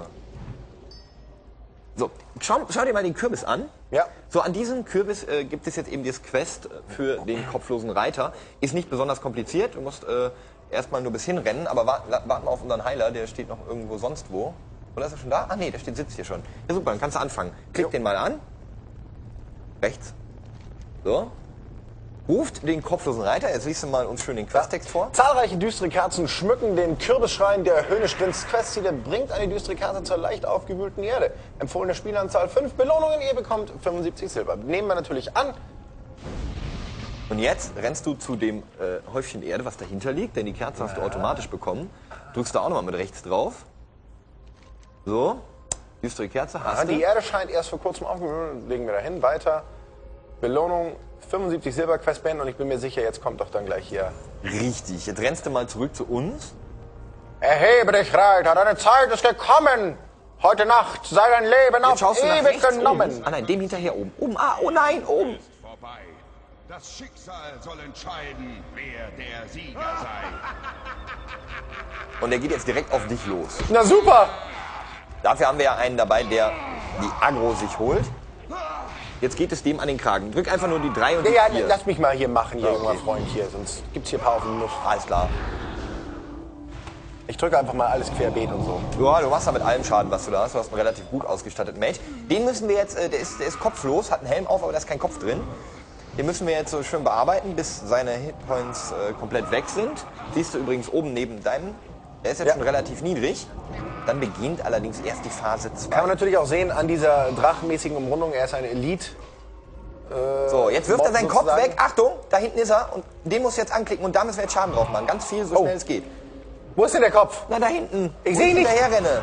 A: So, schau dir mal den Kürbis an.
B: Ja.
A: So, an diesem Kürbis gibt es jetzt eben das Quest für den kopflosen Reiter. Ist nicht besonders kompliziert. Du musst erstmal nur bis hinrennen, aber warten wir auf unseren Heiler, der steht noch irgendwo sonst wo. Oder ist er schon da? Ah nee, der sitzt hier schon. Ja super, dann kannst du anfangen. Klick den mal an. Rechts. So. Ruft den kopflosen Reiter. Jetzt liest du mal uns schön den Questtext vor.
B: Zahlreiche düstere Kerzen schmücken den Kürbisschrein, der höhnisch grinst. Questziele bringt eine düstere Kerze zur leicht aufgewühlten Erde. Empfohlene Spielanzahl 5 Belohnungen, ihr bekommt 75 Silber. Nehmen wir natürlich an.
A: Und jetzt rennst du zu dem Häufchen Erde, was dahinter liegt, denn die Kerze hast du automatisch bekommen. Drückst da auch nochmal mit rechts drauf. So, düstere Kerze hast du.
B: Die Erde scheint erst vor kurzem aufgewühlt. Legen wir dahin. Weiter. Belohnung 75 Silber Quest beenden und ich bin mir sicher, jetzt kommt doch dann gleich hier.
A: Richtig, jetzt rennst du mal zurück zu uns.
B: Erhebe dich, Reiter, deine Zeit ist gekommen. Heute Nacht sei dein Leben
A: Jetzt
B: auf
A: schaust du nach
B: ewig
A: rechts
B: genommen.
A: oben. Ah nein, dem hinterher oben. Oben, oh nein, oben.
E: Vorbei. Das Schicksal soll entscheiden, wer der Sieger sei.
A: Und der geht jetzt direkt auf dich los.
B: Na super.
A: Dafür haben wir ja einen dabei, der die Aggro sich holt. Jetzt geht es dem an den Kragen. Drück einfach nur die 3 und die
B: Ja,
A: 4.
B: lass mich mal hier machen, hier,
A: Okay.
B: junger Freund, hier. Sonst gibt's hier ein paar auf den Nuss.
A: Alles klar.
B: Ich drücke einfach mal alles querbeet und so.
A: Ja, du machst da mit allem Schaden, was du da hast. Du hast einen relativ gut ausgestatteten Mage. Den müssen wir jetzt, der ist kopflos, hat einen Helm auf, aber da ist kein Kopf drin. Den müssen wir jetzt so schön bearbeiten, bis seine Hitpoints komplett weg sind. Siehst du übrigens oben neben deinem. Der ist jetzt
B: Ja.
A: schon relativ niedrig. Dann beginnt allerdings erst die Phase 2.
B: Kann man natürlich auch sehen an dieser drachenmäßigen Umrundung, er ist ein Elite.
A: So, jetzt wirft er
B: Mob
A: seinen Kopf
B: sozusagen.
A: weg. Achtung, da hinten ist er. Und den musst du jetzt anklicken und da müssen wir jetzt Schaden drauf machen. Ganz viel, so
B: Oh.
A: schnell es geht.
B: Wo ist denn der Kopf?
A: Na, da hinten.
B: Ich
A: Wo
B: seh
A: ich
B: nicht.
A: hinterher renne.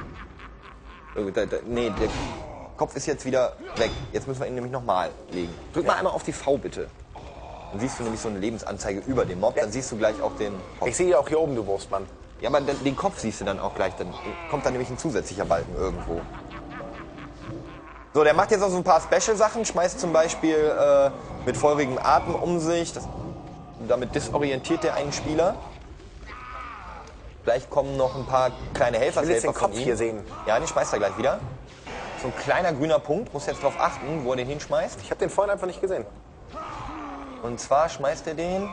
A: Nee, der Kopf ist jetzt wieder weg. Jetzt müssen wir ihn nämlich nochmal legen. Drück mal einmal auf die V, bitte. Dann siehst du nämlich so eine Lebensanzeige über dem Mob. Dann siehst du gleich auch den Kopf.
B: Ich sehe auch hier oben, du Wurstmann.
A: Ja, aber den Kopf siehst du dann auch gleich. Dann kommt dann nämlich ein zusätzlicher Balken irgendwo. So, der macht jetzt auch so ein paar Special-Sachen. Schmeißt zum Beispiel mit feurigem Atem um sich. Damit disorientiert er einen Spieler. Gleich kommen noch ein paar kleine Helfer.
B: Ich will jetzt den Kopf hier sehen.
A: Ja, den schmeißt er gleich wieder. So ein kleiner grüner Punkt. Muss jetzt darauf achten, wo er den hinschmeißt.
B: Ich habe den vorhin einfach nicht gesehen.
A: Und zwar schmeißt er den...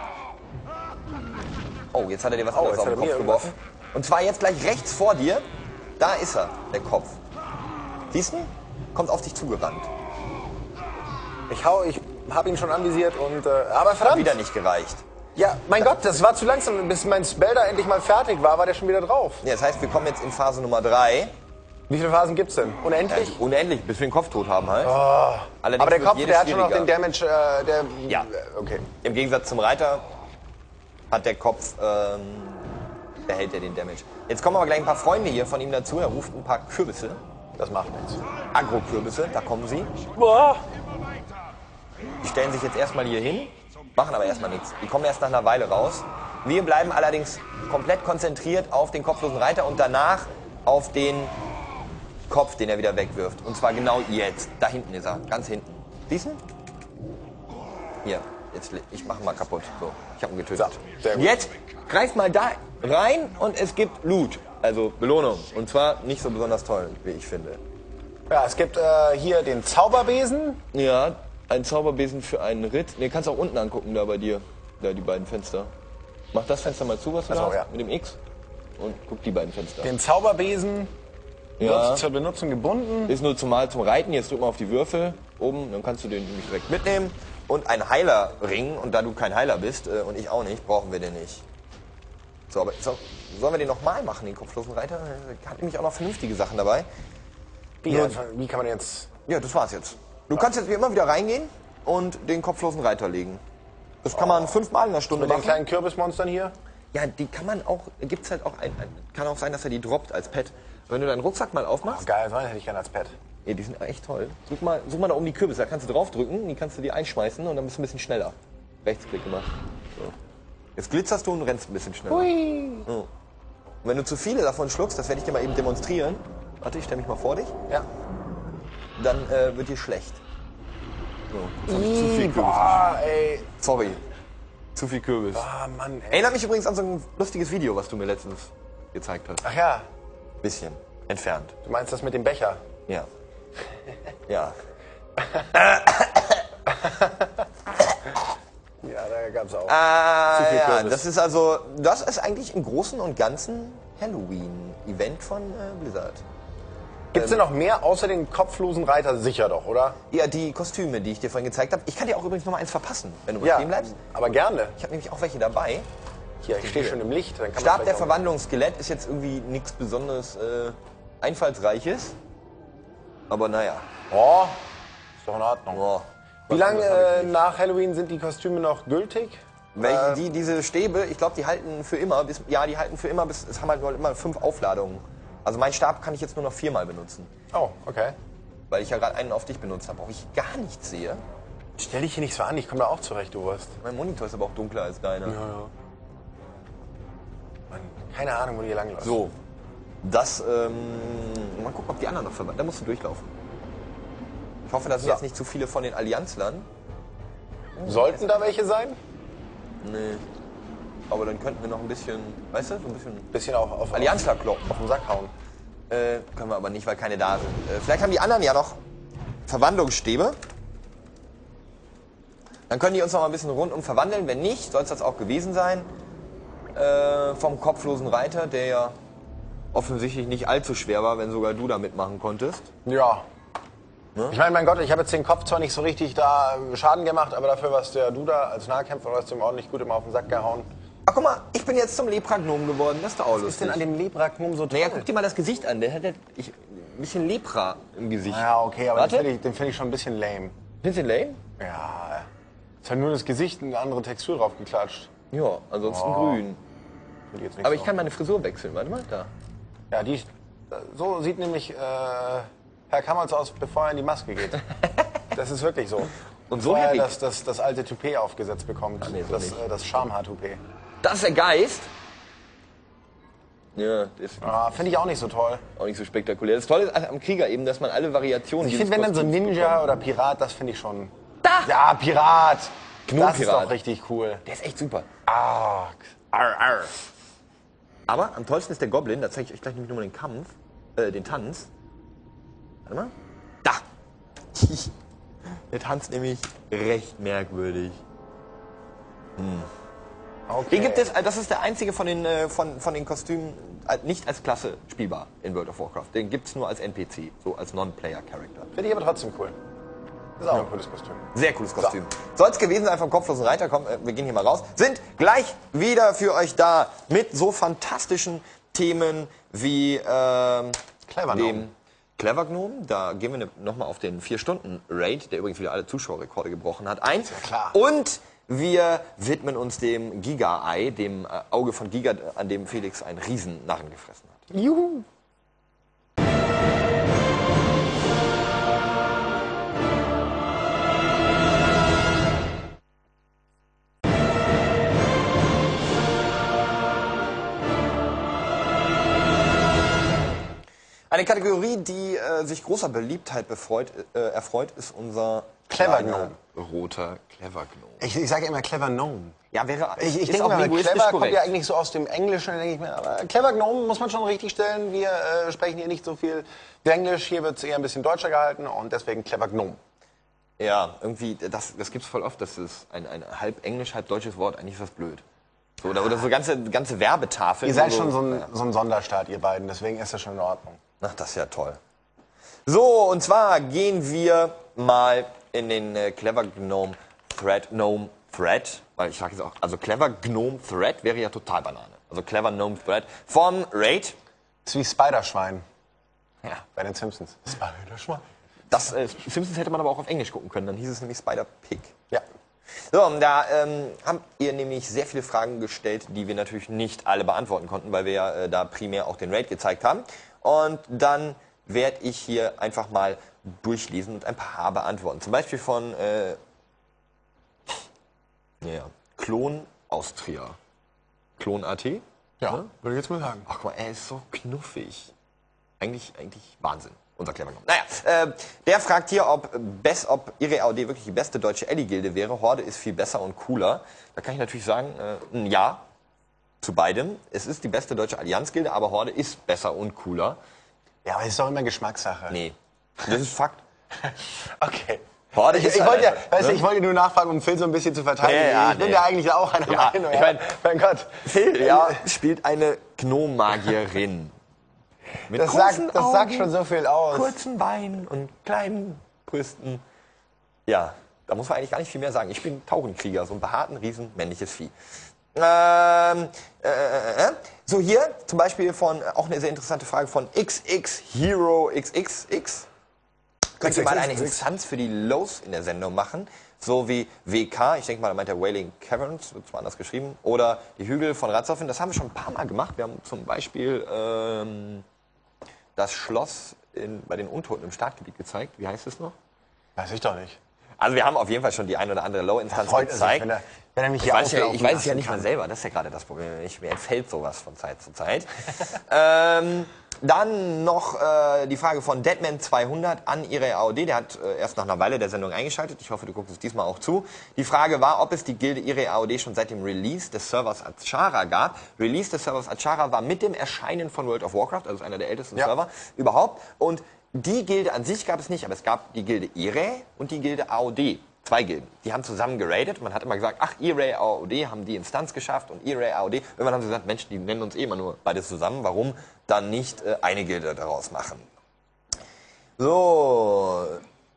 A: Oh, jetzt hat er dir was
B: Oh,
A: anderes
B: jetzt
A: auf
B: hat
A: den
B: er
A: Kopf
B: mir
A: geworfen. Und zwar jetzt gleich rechts vor dir. Da ist er, der Kopf. Siehst du? Kommt auf dich zugerannt.
B: Ich habe ihn schon anvisiert und... aber verdammt!
A: Wieder nicht gereicht.
B: Ja, mein Gott, das war zu langsam. Bis mein Spell da endlich mal fertig war der schon wieder drauf.
A: Ja, das heißt, wir kommen jetzt in Phase Nummer 3.
B: Wie viele Phasen gibt's denn? Unendlich?
A: Unendlich, bis wir den Kopf tot haben halt. Allerdings
B: Aber der
A: wird
B: Kopf,
A: jedes
B: der hat schon noch den
A: schwieriger.
B: Damage,
A: Ja.
B: Okay.
A: Im Gegensatz zum Reiter hat der Kopf, behält er den Damage. Jetzt kommen aber gleich ein paar Freunde hier von ihm dazu. Er ruft ein paar Kürbisse.
B: Das macht nichts.
A: Agro-Kürbisse, da kommen sie.
B: Boah.
A: Die stellen sich jetzt erstmal hier hin, machen aber erstmal nichts. Die kommen erst nach einer Weile raus. Wir bleiben allerdings komplett konzentriert auf den kopflosen Reiter und danach auf den Kopf, den er wieder wegwirft. Und zwar genau jetzt. Da hinten ist er, ganz hinten. Siehst du? Hier, ich mache mal kaputt. So, ich habe ihn getötet.
B: So, sehr gut.
A: Jetzt greif mal da rein und es gibt Loot, also Belohnung. Und zwar nicht so besonders toll, wie ich finde.
B: Ja, es gibt hier den Zauberbesen.
A: Ja, ein Zauberbesen für einen Ritt. Ne, kannst auch unten angucken, da bei dir. Da die beiden Fenster. Mach das Fenster mal zu, was du
B: Ach so,
A: da hast,
B: ja.
A: mit dem X. Und guck die beiden Fenster.
B: Den Zauberbesen
A: Ja,
B: zur Benutzung gebunden.
A: ist nur zum Reiten. Jetzt drück mal auf die Würfel oben, dann kannst du den nämlich direkt mitnehmen. Und ein Heilerring. Und da du kein Heiler bist und ich auch nicht, brauchen wir den nicht. So, aber sollen wir den nochmal machen, den kopflosen Reiter? Hat nämlich auch noch vernünftige Sachen dabei.
B: Wie kann man jetzt...
A: Ja, das war's jetzt. Du kannst jetzt wie immer wieder reingehen und den kopflosen Reiter legen. Das kann man 5-mal in der Stunde
B: Mit den
A: machen.
B: kleinen Kürbismonstern hier?
A: Ja, die kann man auch, gibt's halt auch kann auch sein, dass er die droppt als Pet. Wenn du deinen Rucksack mal
B: Oh,
A: aufmachst,
B: geil, so einen hätte ich gerne als Pet.
A: ja, die sind echt toll. Such mal da oben die Kürbisse, da kannst du draufdrücken, die kannst du dir einschmeißen und dann bist du ein bisschen schneller. Rechtsklick gemacht. So. Jetzt glitzerst du und rennst ein bisschen schneller. So. Und wenn du zu viele davon schluckst, das werde ich dir mal eben demonstrieren. Warte, ich stelle mich mal vor dich.
B: Ja.
A: Dann wird dir schlecht. So, jetzt hab ich zu viel Kürbis.
B: Boah, ey.
A: Sorry. Zu viel Kürbis.
B: Ah, Mann, ey.
A: Erinnert mich übrigens an so ein lustiges Video, was du mir letztens gezeigt hast.
B: Ach ja,
A: Bisschen. Entfernt.
B: du meinst das mit dem Becher?
A: Ja. Ja.
B: Ja, da gab's auch.
A: Ja,
B: Kürbis.
A: das ist eigentlich im Großen und Ganzen Halloween-Event von Blizzard.
B: Gibt's denn noch mehr außer den kopflosen Reiter? Sicher doch, oder?
A: Ja, die Kostüme, die ich dir vorhin gezeigt habe. Ich kann dir auch übrigens noch mal eins verpassen, wenn du stehen bleibst.
B: aber gerne.
A: Ich habe nämlich auch welche dabei.
B: Hier, ich stehe schon im Licht. Dann kann man
A: Stab
B: vielleicht
A: der
B: auch-
A: Verwandlung Skelett ist jetzt irgendwie nichts besonders Einfallsreiches. Aber naja.
B: Oh, ist doch in Ordnung.
A: Oh,
B: Wie
A: was
B: lange
A: anderes hab ich nicht.
B: nach Halloween sind die Kostüme noch gültig?
A: Diese Stäbe, ich glaube, die halten für immer. Die halten für immer, es haben halt nur immer 5 Aufladungen. Also meinen Stab kann ich jetzt nur noch 4-mal benutzen.
B: Oh, okay.
A: Weil ich ja gerade einen auf dich benutzt habe, auch ich gar nichts sehe.
B: Stell dich hier nicht so an, ich komme da auch zurecht, du Wurst.
A: Mein Monitor ist aber auch dunkler als deiner.
B: Mann, keine Ahnung, wo die hier langläuft.
A: So, das, mal gucken, ob die anderen noch verwandt. Da musst du durchlaufen. Ich hoffe, da sind jetzt nicht zu viele von den Allianzlern.
B: Sollten da welche sein?
A: Nee. Aber dann könnten wir noch ein bisschen, weißt du, so ein bisschen
B: Bisschen auf
A: Allianzler kloppen.
B: auf den Sack hauen.
A: Können wir aber nicht, weil keine da sind. Vielleicht haben die anderen ja noch Verwandlungsstäbe. Dann können die uns noch mal ein bisschen rundum verwandeln. Wenn nicht, soll es das auch gewesen sein. Vom kopflosen Reiter, der ja offensichtlich nicht allzu schwer war, wenn sogar du da mitmachen konntest.
B: Ja. Ich meine, mein Gott, ich habe jetzt den Kopf zwar nicht so richtig da Schaden gemacht, aber dafür warst du da als Nahkämpfer, hast du ihm ordentlich gut immer auf den Sack gehauen.
A: Ach guck mal, ich bin jetzt zum Lepra-Gnom geworden. Das ist doch auch
B: Was ist
A: lustig.
B: denn an dem Lepra-Gnom so toll?
A: Naja, guck dir mal das Gesicht an. Der hat ein bisschen Lepra im Gesicht.
B: Ja, okay, aber
A: Warte.
B: den finde ich schon ein bisschen lame.
A: Bisschen lame?
B: Ja, ist halt nur das Gesicht eine andere Textur drauf geklatscht.
A: Ja, ansonsten
B: Oh.
A: grün.
B: Finde ich jetzt nicht
A: Aber
B: so.
A: ich kann meine Frisur wechseln. Warte mal, da.
B: Ja, so sieht nämlich Herr Kammerz aus, bevor er in die Maske geht. Das ist wirklich so.
A: Und so
B: Bevor er
A: hätte ich-
B: das alte Toupet aufgesetzt bekommt.
A: nee, so nicht.
B: Das Schamhaar-Toupet.
A: Das ist der Geist. Ja, das ist
B: Ah, finde ich auch nicht so toll.
A: auch nicht so spektakulär. Das Tolle ist am Krieger eben, dass man alle Variationen
B: Ich
A: dieses
B: finde, wenn dann so
A: Kostüms
B: Ninja
A: bekommt.
B: oder Pirat, das finde ich schon...
A: Da!
B: Ja, Pirat! Das ist
A: Gnom-Pirat.
B: doch richtig cool.
A: Der ist echt super.
B: Ah,
A: Arr, arr. Aber am tollsten ist der Goblin. Da zeige ich euch gleich nämlich nochmal den Kampf. Den Tanz. Warte mal. Da! Der tanzt nämlich recht merkwürdig.
B: okay.
A: Den gibt es, das ist der einzige von den Kostümen nicht als Klasse spielbar in World of Warcraft. Den gibt es nur als NPC, so als Non-Player-Character.
B: Finde ich aber trotzdem cool. Das ist auch ein cooles Kostüm.
A: Sehr cooles Kostüm. Soll es gewesen sein vom kopflosen Reiter? Komm, wir gehen hier mal raus. Sind gleich wieder für euch da mit so fantastischen Themen wie
B: Clever Gnome.
A: dem Clever Gnome. Da gehen wir nochmal auf den 4-Stunden-Raid, der übrigens wieder alle Zuschauerrekorde gebrochen hat, ein.
B: ja klar.
A: Und wir widmen uns dem Giga-Ei, dem Auge von Giga, an dem Felix einen Riesennarren gefressen hat.
B: Juhu!
A: Eine Kategorie, die sich großer Beliebtheit erfreut, ist unser
B: Clever
A: kleiner
B: Gnome.
A: roter Clever Gnome.
B: Ich sage immer Clever Gnome.
A: Ja, wäre
B: Ich
A: ist
B: denke
A: auch
B: mal,
A: linguistisch
B: Clever kommt
A: korrekt.
B: ja eigentlich so aus dem Englischen. Da denke ich mir, aber Clever Gnome muss man schon richtig stellen. Wir sprechen hier nicht so viel Englisch. Hier wird es eher ein bisschen deutscher gehalten und deswegen Clever Gnome.
A: Ja, irgendwie, das gibt es voll oft, dass es ein halb englisch, halb deutsches Wort, eigentlich ist das blöd. So, oder so ganze Werbetafeln.
B: Ihr seid
A: wo
B: schon so
A: ja.
B: ein Sonderstaat, ihr beiden. Deswegen ist das schon in Ordnung.
A: Ach, das ist ja toll. So, und zwar gehen wir mal in den Clever Gnome Thread, weil ich sage jetzt auch, also Clever Gnome Thread wäre ja total Banane. Also Clever Gnome Thread vom Raid.
B: Das ist wie Spiderschwein
A: Ja.
B: bei den Simpsons. Spiderschwein.
A: Das Simpsons hätte man aber auch auf Englisch gucken können, dann hieß es nämlich Spider Pig.
B: Ja.
A: So, und da habt ihr nämlich sehr viele Fragen gestellt, die wir natürlich nicht alle beantworten konnten, weil wir ja da primär auch den Raid gezeigt haben. Und dann werde ich hier einfach mal durchlesen und ein paar beantworten. Zum Beispiel von Klon Austria. Klon.at.
B: Ja, würde ich jetzt mal sagen.
A: Ach guck mal, er ist so knuffig. Eigentlich Wahnsinn, unser Clever Gnome. Naja, der fragt hier, ob ihre AOD wirklich die beste deutsche Ellie-Gilde wäre. Horde ist viel besser und cooler. Da kann ich natürlich sagen, ein Ja zu beidem. Es ist die beste deutsche Allianz-Gilde, aber Horde ist besser und cooler.
B: Ja, aber es ist doch immer Geschmackssache.
A: Nee, das ist Fakt.
B: Okay.
A: Horde
B: Ich
A: ist halt
B: wollte ja,
A: einfach,
B: weißt du,
A: ne?
B: ich wollte nur nachfragen, um Phil so ein bisschen zu verteidigen.
A: Ja,
B: ich bin
A: nee.
B: ja eigentlich auch einer
A: Ja,
B: Meinung.
A: ich mein-
B: mein Gott.
A: Phil, ja, spielt eine Gnom-Magierin. Mit
B: Das
A: großen
B: sagt
A: Augen,
B: schon so viel aus.
A: kurzen Beinen und kleinen Brüsten. Ja, da muss man eigentlich gar nicht viel mehr sagen. Ich bin Taurenkrieger, so ein behaarten Riesen, männliches Vieh. So hier zum Beispiel auch eine sehr interessante Frage von XX Hero XXX. Könnt ihr mal eine Instanz für die Lows in der Sendung machen? So wie WK, ich denke mal, da meint der Wailing Caverns, wird zwar anders geschrieben, oder die Hügel von Ratzoffen. Das haben wir schon ein paar Mal gemacht. Wir haben zum Beispiel das Schloss bei den Untoten im Startgebiet gezeigt. Wie heißt es noch?
B: Weiß ich doch nicht.
A: Also wir haben auf jeden Fall schon die ein oder andere Low-Instanz
B: Freut es sich,
A: gezeigt.
B: wenn er mich
A: Ich
B: hier
A: weiß, ich
B: auflaufen
A: weiß es ja
B: lassen
A: nicht
B: kann.
A: mal selber, das ist ja gerade das Problem. Mir entfällt sowas von Zeit zu Zeit. Dann noch die Frage von Deadman200 an ihre AOD. Der hat erst nach einer Weile der Sendung eingeschaltet. Ich hoffe, du guckst es diesmal auch zu. Die Frage war, ob es die Gilde ihre AOD schon seit dem Release des Servers Achara gab. Release des Servers Achara war mit dem Erscheinen von World of Warcraft, also ist einer der ältesten
B: Ja.
A: Server überhaupt. Und die Gilde an sich gab es nicht, aber es gab die Gilde Irae und die Gilde AOD. 2 Gilden. Die haben zusammen geradet. Man hat immer gesagt, ach, Irae AOD haben die Instanz geschafft und Irae AOD. Irgendwann haben sie gesagt, Mensch, die nennen uns eh immer nur beides zusammen. Warum dann nicht eine Gilde daraus machen? So.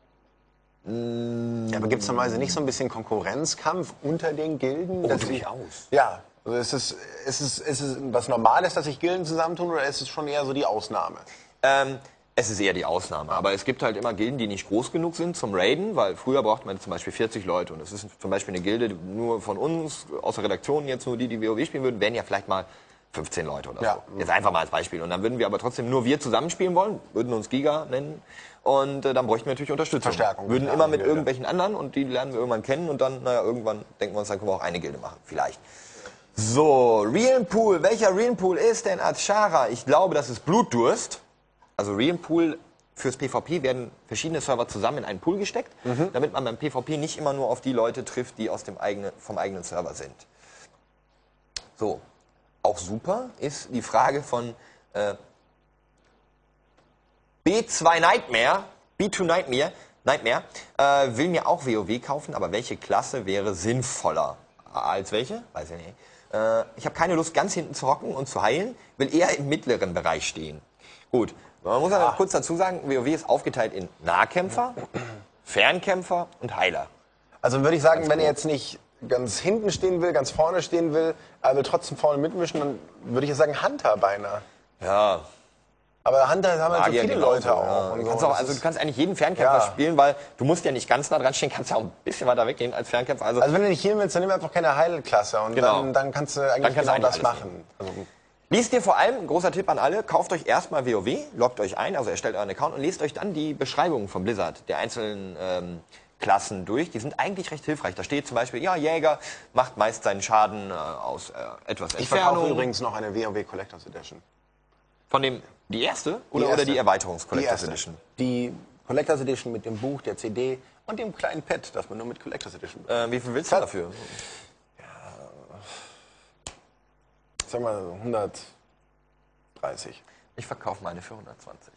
B: Ja, aber gibt es normalerweise nicht so ein bisschen Konkurrenzkampf unter den Gilden?
A: Oh,
B: dass
A: durchaus.
B: Ja. Also ist es was Normales, dass sich Gilden zusammentun, oder ist es schon eher so die Ausnahme?
A: Es ist eher die Ausnahme, aber es gibt halt immer Gilden, die nicht groß genug sind zum Raiden, weil früher braucht man zum Beispiel 40 Leute und es ist zum Beispiel eine Gilde nur von uns, aus der Redaktion jetzt nur die WoW spielen würden, wären ja vielleicht mal 15 Leute oder
B: Ja.
A: so. Jetzt einfach mal als Beispiel. Und dann würden wir aber trotzdem nur wir zusammenspielen wollen, würden uns Giga nennen und dann bräuchten wir natürlich Unterstützung.
B: Verstärkung.
A: Würden
B: Ja,
A: immer mit
B: Gilde.
A: irgendwelchen anderen und die lernen wir irgendwann kennen und dann, naja, irgendwann denken wir uns, dann können wir auch eine Gilde machen, vielleicht. So, Realm-Pool. Welcher Realm-Pool ist denn Achara? Ich glaube, das ist Blutdurst. Also Realm-Pool fürs PvP werden verschiedene Server zusammen in einen Pool gesteckt, damit man beim PvP nicht immer nur auf die Leute trifft, die vom eigenen Server sind. So, auch super ist die Frage von B2 Nightmare, will mir auch WoW kaufen, aber welche Klasse wäre sinnvoller? Als welche? Weiß ich nicht. Ich habe keine Lust, ganz hinten zu hocken und zu heilen, will eher im mittleren Bereich stehen. Gut, man muss aber kurz dazu sagen, WoW ist aufgeteilt in Nahkämpfer, Fernkämpfer und Heiler.
B: Also würde ich sagen, wenn er jetzt nicht ganz hinten stehen will, ganz vorne stehen will, aber will trotzdem vorne mitmischen, dann würde ich jetzt sagen Hunter beinahe.
A: Ja,
B: Aber Hunter haben halt so
A: Magier
B: viele
A: genauso,
B: Leute auch.
A: ja.
B: Und
A: Du
B: so.
A: kannst auch,
B: Das
A: also du
B: ist-
A: kannst eigentlich jeden Fernkämpfer
B: Ja.
A: spielen, weil du musst ja nicht ganz nah dran stehen, kannst ja auch ein bisschen weiter weggehen als Fernkämpfer. Also
B: Also wenn du nicht hier willst, dann nimm einfach keine Heilklasse und
A: Genau.
B: dann kannst du
A: Dann
B: eigentlich
A: kannst du
B: genau
A: eigentlich
B: das
A: alles
B: machen. Also,
A: liest ihr vor allem, ein großer Tipp an alle, kauft euch erstmal WoW, loggt euch ein, also erstellt euren Account und lest euch dann die Beschreibungen von Blizzard, der einzelnen Klassen durch. Die sind eigentlich recht hilfreich. Da steht zum Beispiel, ja, Jäger macht meist seinen Schaden aus etwas
B: ich verkaufe
A: Entfernung.
B: übrigens noch eine WoW Collectors Edition.
A: Von dem, die erste oder
B: erste.
A: oder die Erweiterungs-Collectors
B: erste.
A: Edition?
B: Die Collectors Edition mit dem Buch, der CD und dem kleinen Pad, das man nur mit Collectors Edition bekommt.
A: Wie viel willst du dafür?
B: Sagen wir 130.
A: Ich verkaufe meine für 120.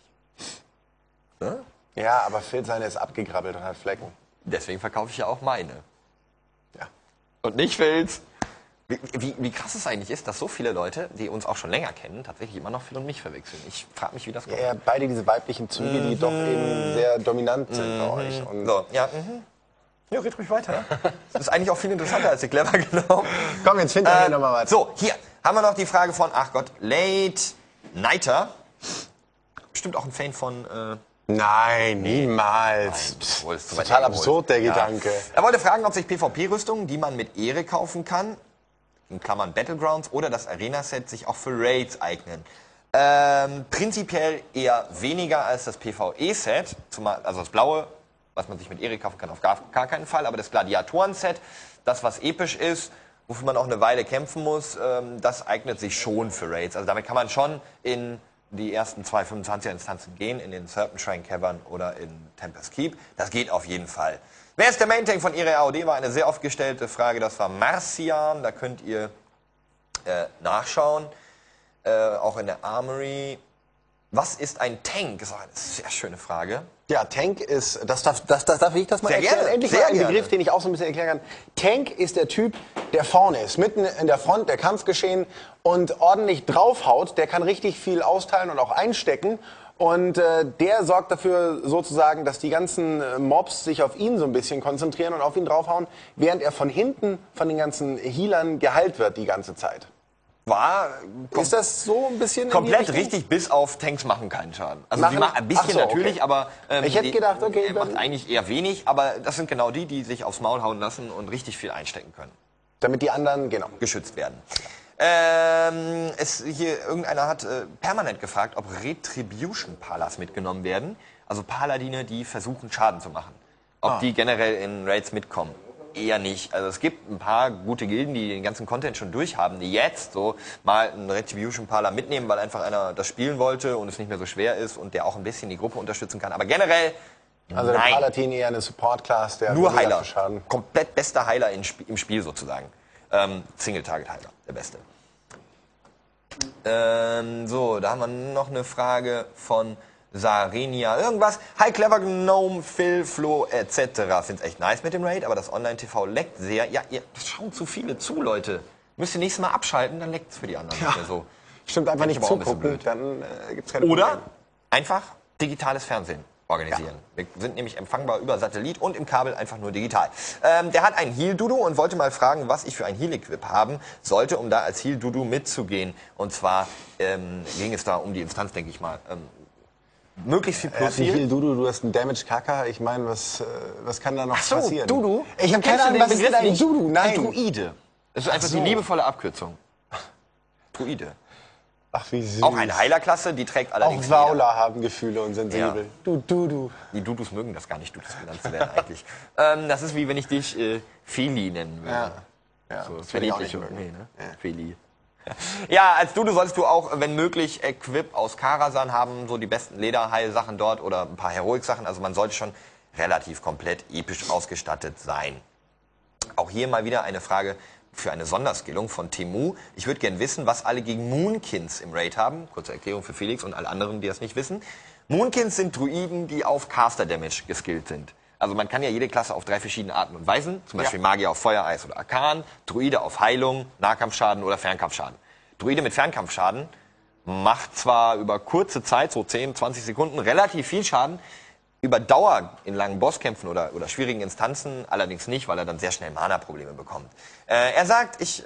B: Ja, aber Phil seine ist abgegrabbelt und hat Flecken.
A: Deswegen verkaufe ich ja auch meine.
B: Ja.
A: Und nicht Phils. Wie krass es eigentlich ist, dass so viele Leute, die uns auch schon länger kennen, tatsächlich immer noch Phil und mich verwechseln. Ich frage mich, wie das kommt.
B: Ja, beide diese weiblichen Züge, die doch eben sehr dominant sind bei euch. Und
A: So, ja. Ja, red ruhig weiter. Das ist eigentlich auch viel interessanter als die Clever, genau.
B: komm, jetzt finden wir hier nochmal was.
A: So, hier haben wir noch die Frage von, ach Gott, Late Nighter. Bestimmt auch ein Fan von...
B: Nein, niemals.
A: Obwohl, es zu weit
B: Total
A: hergeholt.
B: absurd, der Gedanke.
A: Er wollte fragen, ob sich PvP-Rüstungen, die man mit Ehre kaufen kann, in Klammern Battlegrounds oder das Arena-Set, sich auch für Raids eignen. Prinzipiell eher weniger als das PvE-Set, also das blaue, was man sich mit Ehre kaufen kann, auf gar keinen Fall, aber das Gladiatoren-Set, das was episch ist, wofür man auch eine Weile kämpfen muss, das eignet sich schon für Raids. Also damit kann man schon in die ersten 2 25er-Instanzen gehen, in den Serpent Shrine Cavern oder in Tempest Keep. Das geht auf jeden Fall. Wer ist der Main Tank von ihrer AOD? War eine sehr oft gestellte Frage. Das war Marcian. Da könnt ihr nachschauen. Auch in der Armory. Was ist ein Tank? Das ist auch eine sehr schöne Frage.
B: Ja, Tank ist, darf ich das mal
A: Sehr
B: erklären?
A: gerne,
B: Endlich
A: sehr
B: mal ein
A: gerne.
B: Begriff, den ich auch so ein bisschen erklären kann. Tank ist der Typ, der vorne ist, mitten in der Front, der Kampfgeschehen und ordentlich draufhaut. Der kann richtig viel austeilen und auch einstecken. Und der sorgt dafür sozusagen, dass die ganzen Mobs sich auf ihn so ein bisschen konzentrieren und auf ihn draufhauen, während er von hinten von den ganzen Healern geheilt wird die ganze Zeit. Ist das so ein bisschen in die
A: Komplett
B: Richtung?
A: richtig, bis auf Tanks machen keinen Schaden. Also
B: Machen-
A: die machen ein bisschen
B: Ach so, okay.
A: natürlich, aber
B: Ich hätte
A: die-
B: gedacht, okay,
A: macht
B: dann-
A: eigentlich eher wenig, aber das sind genau die sich aufs Maul hauen lassen und richtig viel einstecken können.
B: Damit die anderen, genau.
A: Geschützt werden. Irgendeiner hat permanent gefragt, ob Retribution Palas mitgenommen werden. Also Paladine, die versuchen Schaden zu machen. Ob die generell in Raids mitkommen. Eher nicht. Also es gibt ein paar gute Gilden, die den ganzen Content schon durchhaben, die jetzt so mal einen Retribution Pala mitnehmen, weil einfach einer das spielen wollte und es nicht mehr so schwer ist und der auch ein bisschen die Gruppe unterstützen kann. Aber generell
B: Also der
A: nein.
B: Palatin eher eine Support-Class, der
A: Nur
B: weniger
A: Heiler.
B: für Schaden.
A: Komplett bester Heiler im Spiel sozusagen. Single-Target-Heiler, der beste. So, da haben wir noch eine Frage von Sarenia. Irgendwas. Hi, Clever Gnome, Phil, Flo, etc. Find's echt nice mit dem Raid, aber das Online-TV leckt sehr. Ja, ihr schauen zu viele zu, Leute. Müsst ihr nächstes Mal abschalten, dann leckt's für die anderen nicht mehr so.
B: Stimmt, einfach
A: Fänd ich
B: nicht
A: aber auch ein bisschen
B: zugucken,
A: blöd.
B: dann gibt's keine
A: Oder
B: Probleme.
A: einfach digitales Fernsehen organisieren. Wir sind nämlich empfangbar über Satellit und im Kabel einfach nur digital. Der hat ein Heal-Dudu und wollte mal fragen, was ich für ein Heal-Equip haben sollte, um da als Heal-Dudu mitzugehen. Und zwar ging es da um die Instanz, denke ich mal. Möglichst viel
B: Er hat einen
A: Plus-Heal.
B: Heal Dudu, du hast einen Damage Kacker. Ich meine, was kann da noch
A: Ach so,
B: passieren?
A: Dudu?
B: Ich habe keine
A: Kennst du
B: Ahnung,
A: den
B: was ist
A: Begriff
B: denn ein
A: nicht?
B: Dudu?
A: Ein
B: Nein.
A: Druide. Das ist einfach
B: so.
A: die liebevolle Abkürzung. Druide.
B: Ach, wie süß.
A: Auch eine Heilerklasse, die trägt
B: Auch
A: allerdings jeder.
B: Sauler haben Gefühle und sensibel.
A: Ja.
B: Du, Dudu.
A: Die Dudus mögen das gar nicht, Dudus genannt zu werden eigentlich. Das ist wie wenn ich dich Feli nennen würde.
B: Ja,
A: So,
B: das würde ich auch nicht
A: verniedliche-
B: mögen.
A: Nee, ne? Feli. Ja, als Dudu solltest du auch, wenn möglich, Equip aus Karasan haben, so die besten Lederheilsachen dort oder ein paar Heroic-Sachen. Also man sollte schon relativ komplett episch ausgestattet sein. Auch hier mal wieder eine Frage für eine Sonderskillung von Temu. Ich würde gerne wissen, was alle gegen Moonkins im Raid haben. Kurze Erklärung für Felix und alle anderen, die das nicht wissen. Moonkins sind Druiden, die auf Caster Damage geskillt sind. Also man kann ja jede Klasse auf 3 verschiedene Arten und Weisen. Zum Beispiel Magier auf Feuer, Eis oder Arkan. Druide auf Heilung, Nahkampfschaden oder Fernkampfschaden. Druide mit Fernkampfschaden macht zwar über kurze Zeit, so 10, 20 Sekunden, relativ viel Schaden. Über Dauer in langen Bosskämpfen oder schwierigen Instanzen allerdings nicht, weil er dann sehr schnell Mana-Probleme bekommt. Er sagt, ich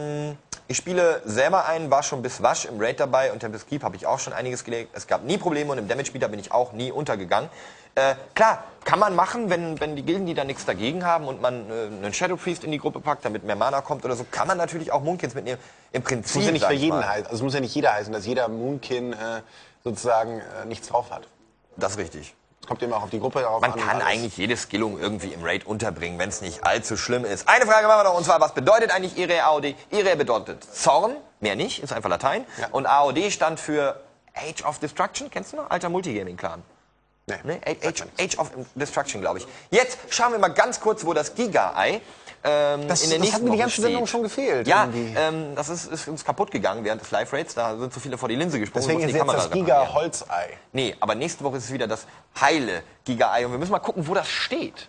A: spiele selber ein, war schon bis Wasch im Raid dabei und Tempest Keep habe ich auch schon einiges gelegt. Es gab nie Probleme und im Damage-Meter bin ich auch nie untergegangen. Klar, kann man machen, wenn die Gilden, die da nichts dagegen haben und man einen Shadow Priest in die Gruppe packt, damit mehr Mana kommt oder so, kann man natürlich auch Moonkins mitnehmen. Im Prinzip,
B: Das muss ja nicht
A: sag
B: für
A: ich
B: jeden
A: mal.
B: heißen. Also es muss ja nicht jeder heißen, dass jeder Moonkin sozusagen nichts drauf hat.
A: Das ist richtig.
B: Es kommt immer auch auf die Gruppe darauf
A: Man
B: an.
A: kann
B: und alles.
A: eigentlich jede Skillung irgendwie im Raid unterbringen, wenn es nicht allzu schlimm ist. Eine Frage machen wir noch, und zwar, was bedeutet eigentlich Ire AOD? Ire bedeutet Zorn, mehr nicht, ist einfach Latein.
B: Ja.
A: Und AOD stand für Age of Destruction, kennst du noch? Alter Multigaming-Clan.
B: Nee.
A: Age of Destruction, glaube ich. Jetzt schauen wir mal ganz kurz, wo das Giga-Ei
B: Das
A: in der nächsten
B: hat mir die
A: Woche
B: ganze Sendung
A: steht.
B: schon gefehlt.
A: Ja,
B: irgendwie.
A: das ist uns kaputt gegangen während des Live-Rates. Da sind so viele vor die Linse gesprungen.
B: Deswegen
A: mussten
B: ist
A: die
B: jetzt
A: Kamera
B: das
A: reparieren.
B: Giga-Holzei.
A: Nee, aber nächste Woche ist es wieder das heile Giga-Ei. Und wir müssen mal gucken, wo das steht.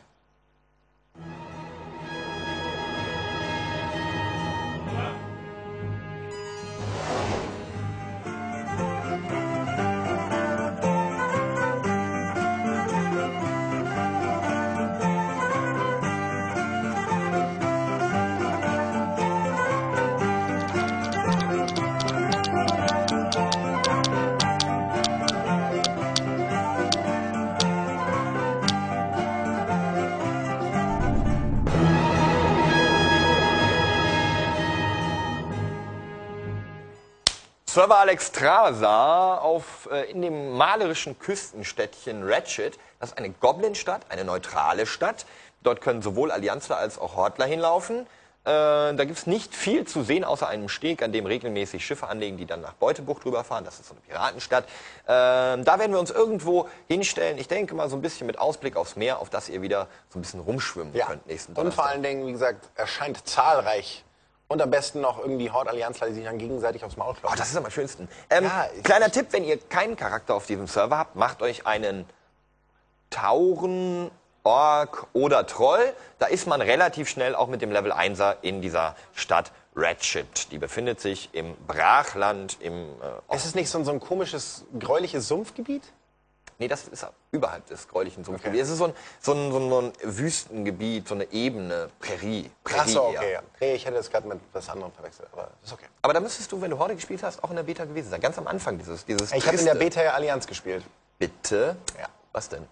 A: Server Alexstrasza in dem malerischen Küstenstädtchen Ratchet. Das ist eine Goblin-Stadt, eine neutrale Stadt. Dort können sowohl Allianzler als auch Hordler hinlaufen. Da gibt es nicht viel zu sehen, außer einem Steg, an dem regelmäßig Schiffe anlegen, die dann nach Beutebucht rüberfahren. Das ist so eine Piratenstadt. Da werden wir uns irgendwo hinstellen. Ich denke mal so ein bisschen mit Ausblick aufs Meer, auf das ihr wieder so ein bisschen rumschwimmen könnt nächsten Donnerstag.
B: Und vor allen Dingen, wie gesagt, erscheint zahlreich. Und am besten noch irgendwie Horde-Allianzler, die sich dann gegenseitig aufs Maul
A: Oh,
B: klopfen.
A: das ist am schönsten.
B: Ja,
A: Tipp, wenn ihr keinen Charakter auf diesem Server habt, macht euch einen Tauren, Ork oder Troll. Da ist man relativ schnell auch mit dem Level 1er in dieser Stadt Ratchet. Die befindet sich im Brachland, im
B: Ist es nicht so ein komisches, gräuliches Sumpfgebiet?
A: Nee, das ist überhalb des gräulichen Sumpfgebiets. Es ist so ein Wüstengebiet, so eine Ebene, Prärie.
B: Ach so,
A: eher.
B: okay. Ja. Nee, ich hätte das gerade mit was anderem verwechselt, aber ist okay.
A: Aber da müsstest du, wenn du Horde gespielt hast, auch in der Beta gewesen sein. Ganz am Anfang dieses
B: Ich habe in
A: Triste.
B: der Beta ja Allianz gespielt.
A: Bitte?
B: Ja.
A: Was denn?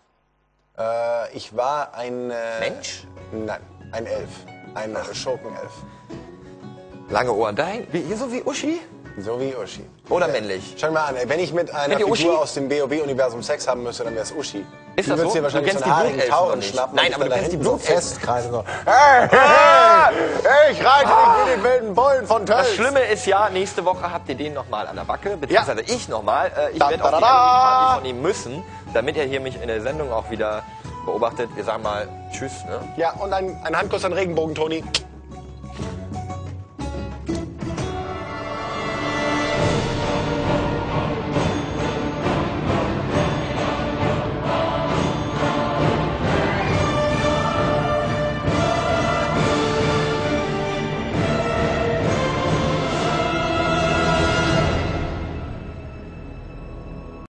B: Ich war ein...
A: Mensch?
B: Nein, ein Elf. Ein Schurkenelf.
A: Lange Ohren. So wie Uschi?
B: So wie Uschi.
A: Oder männlich?
B: Schau mal an, ey, wenn ich mit einer
A: Kennt ihr
B: Figur
A: Uschi?
B: aus dem BOB-Universum Sex haben müsste, dann wäre es Uschi.
A: Ist
B: Die
A: das
B: würdest
A: so?
B: dir wahrscheinlich
A: Du
B: so
A: kennst
B: einen
A: die
B: haarigen
A: Blutelfen noch
B: Tauren
A: nicht.
B: schnappen
A: Nein,
B: und
A: aber
B: dich
A: du
B: dann
A: kennst die
B: da hinten so
A: Blutelfen.
B: festkreisen. So. Hey, ich reite dich mit den wilden Bullen von Tölz.
A: Das Schlimme ist ja, nächste Woche habt ihr den nochmal an der Backe, beziehungsweise ich nochmal. Ich werde auf die Party von ihm müssen, damit er hier mich in der Sendung auch wieder beobachtet. Wir sagen mal Tschüss. Ne?
B: Ja, und ein Handkuss an Regenbogen, Toni.